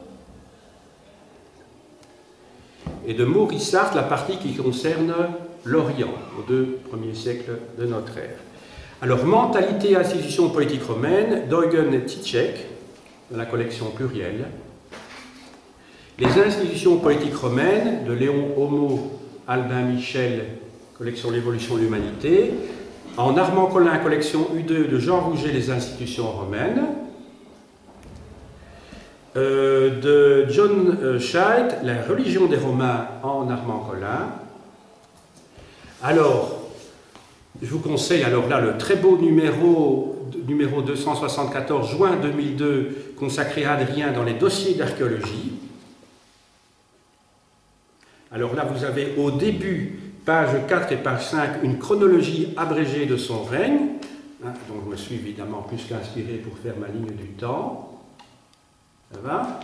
Et de Maurice Sartre, la partie qui concerne l'Orient, aux deux premiers siècles de notre ère. Alors, Mentalité et institutions politiques romaines, d'Eugen Titschek, dans la collection Pluriel. Les institutions politiques romaines, de Léon Homo, Albin Michel, collection L'évolution de l'humanité. En Armand Collin, collection U deux de Jean Rouget, Les institutions romaines. Euh, de John Scheidt, La religion des Romains en Armand Collin. Alors, je vous conseille alors là le très beau numéro, numéro deux cent soixante-quatorze, juin deux mille deux, consacré à Adrien dans les dossiers d'archéologie. Alors là, vous avez au début, page quatre et page cinq, une chronologie abrégée de son règne. Hein, donc je me suis évidemment plus qu'inspiré pour faire ma ligne du temps. Ça va?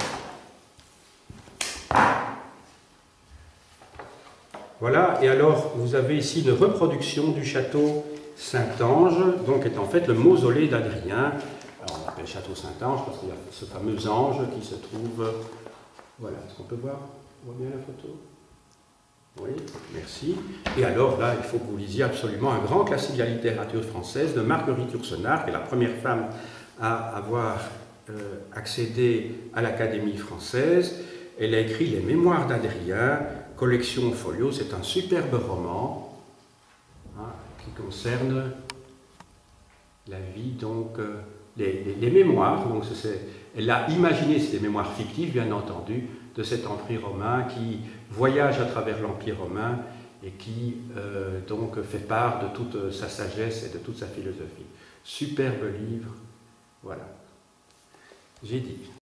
Voilà, et alors vous avez ici une reproduction du château Saint-Ange, donc est en fait le mausolée d'Adrien. Alors on l'appelle château Saint-Ange parce qu'il y a ce fameux ange qui se trouve... Voilà, est-ce qu'on peut voir, on voit bien la photo? Oui, merci. Et alors là, il faut que vous lisiez absolument un grand classique de la littérature française de Marguerite Yourcenar, qui est la première femme à avoir euh, accédé à l'Académie française. Elle a écrit Les Mémoires d'Adrien, collection folio. C'est un superbe roman hein, qui concerne la vie, donc euh, les, les, les mémoires. Donc, elle a imaginé, c'est des mémoires fictives, bien entendu, de cet empire romain qui voyage à travers l'empire romain et qui euh, donc fait part de toute sa sagesse et de toute sa philosophie. Superbe livre, voilà. J'ai dit.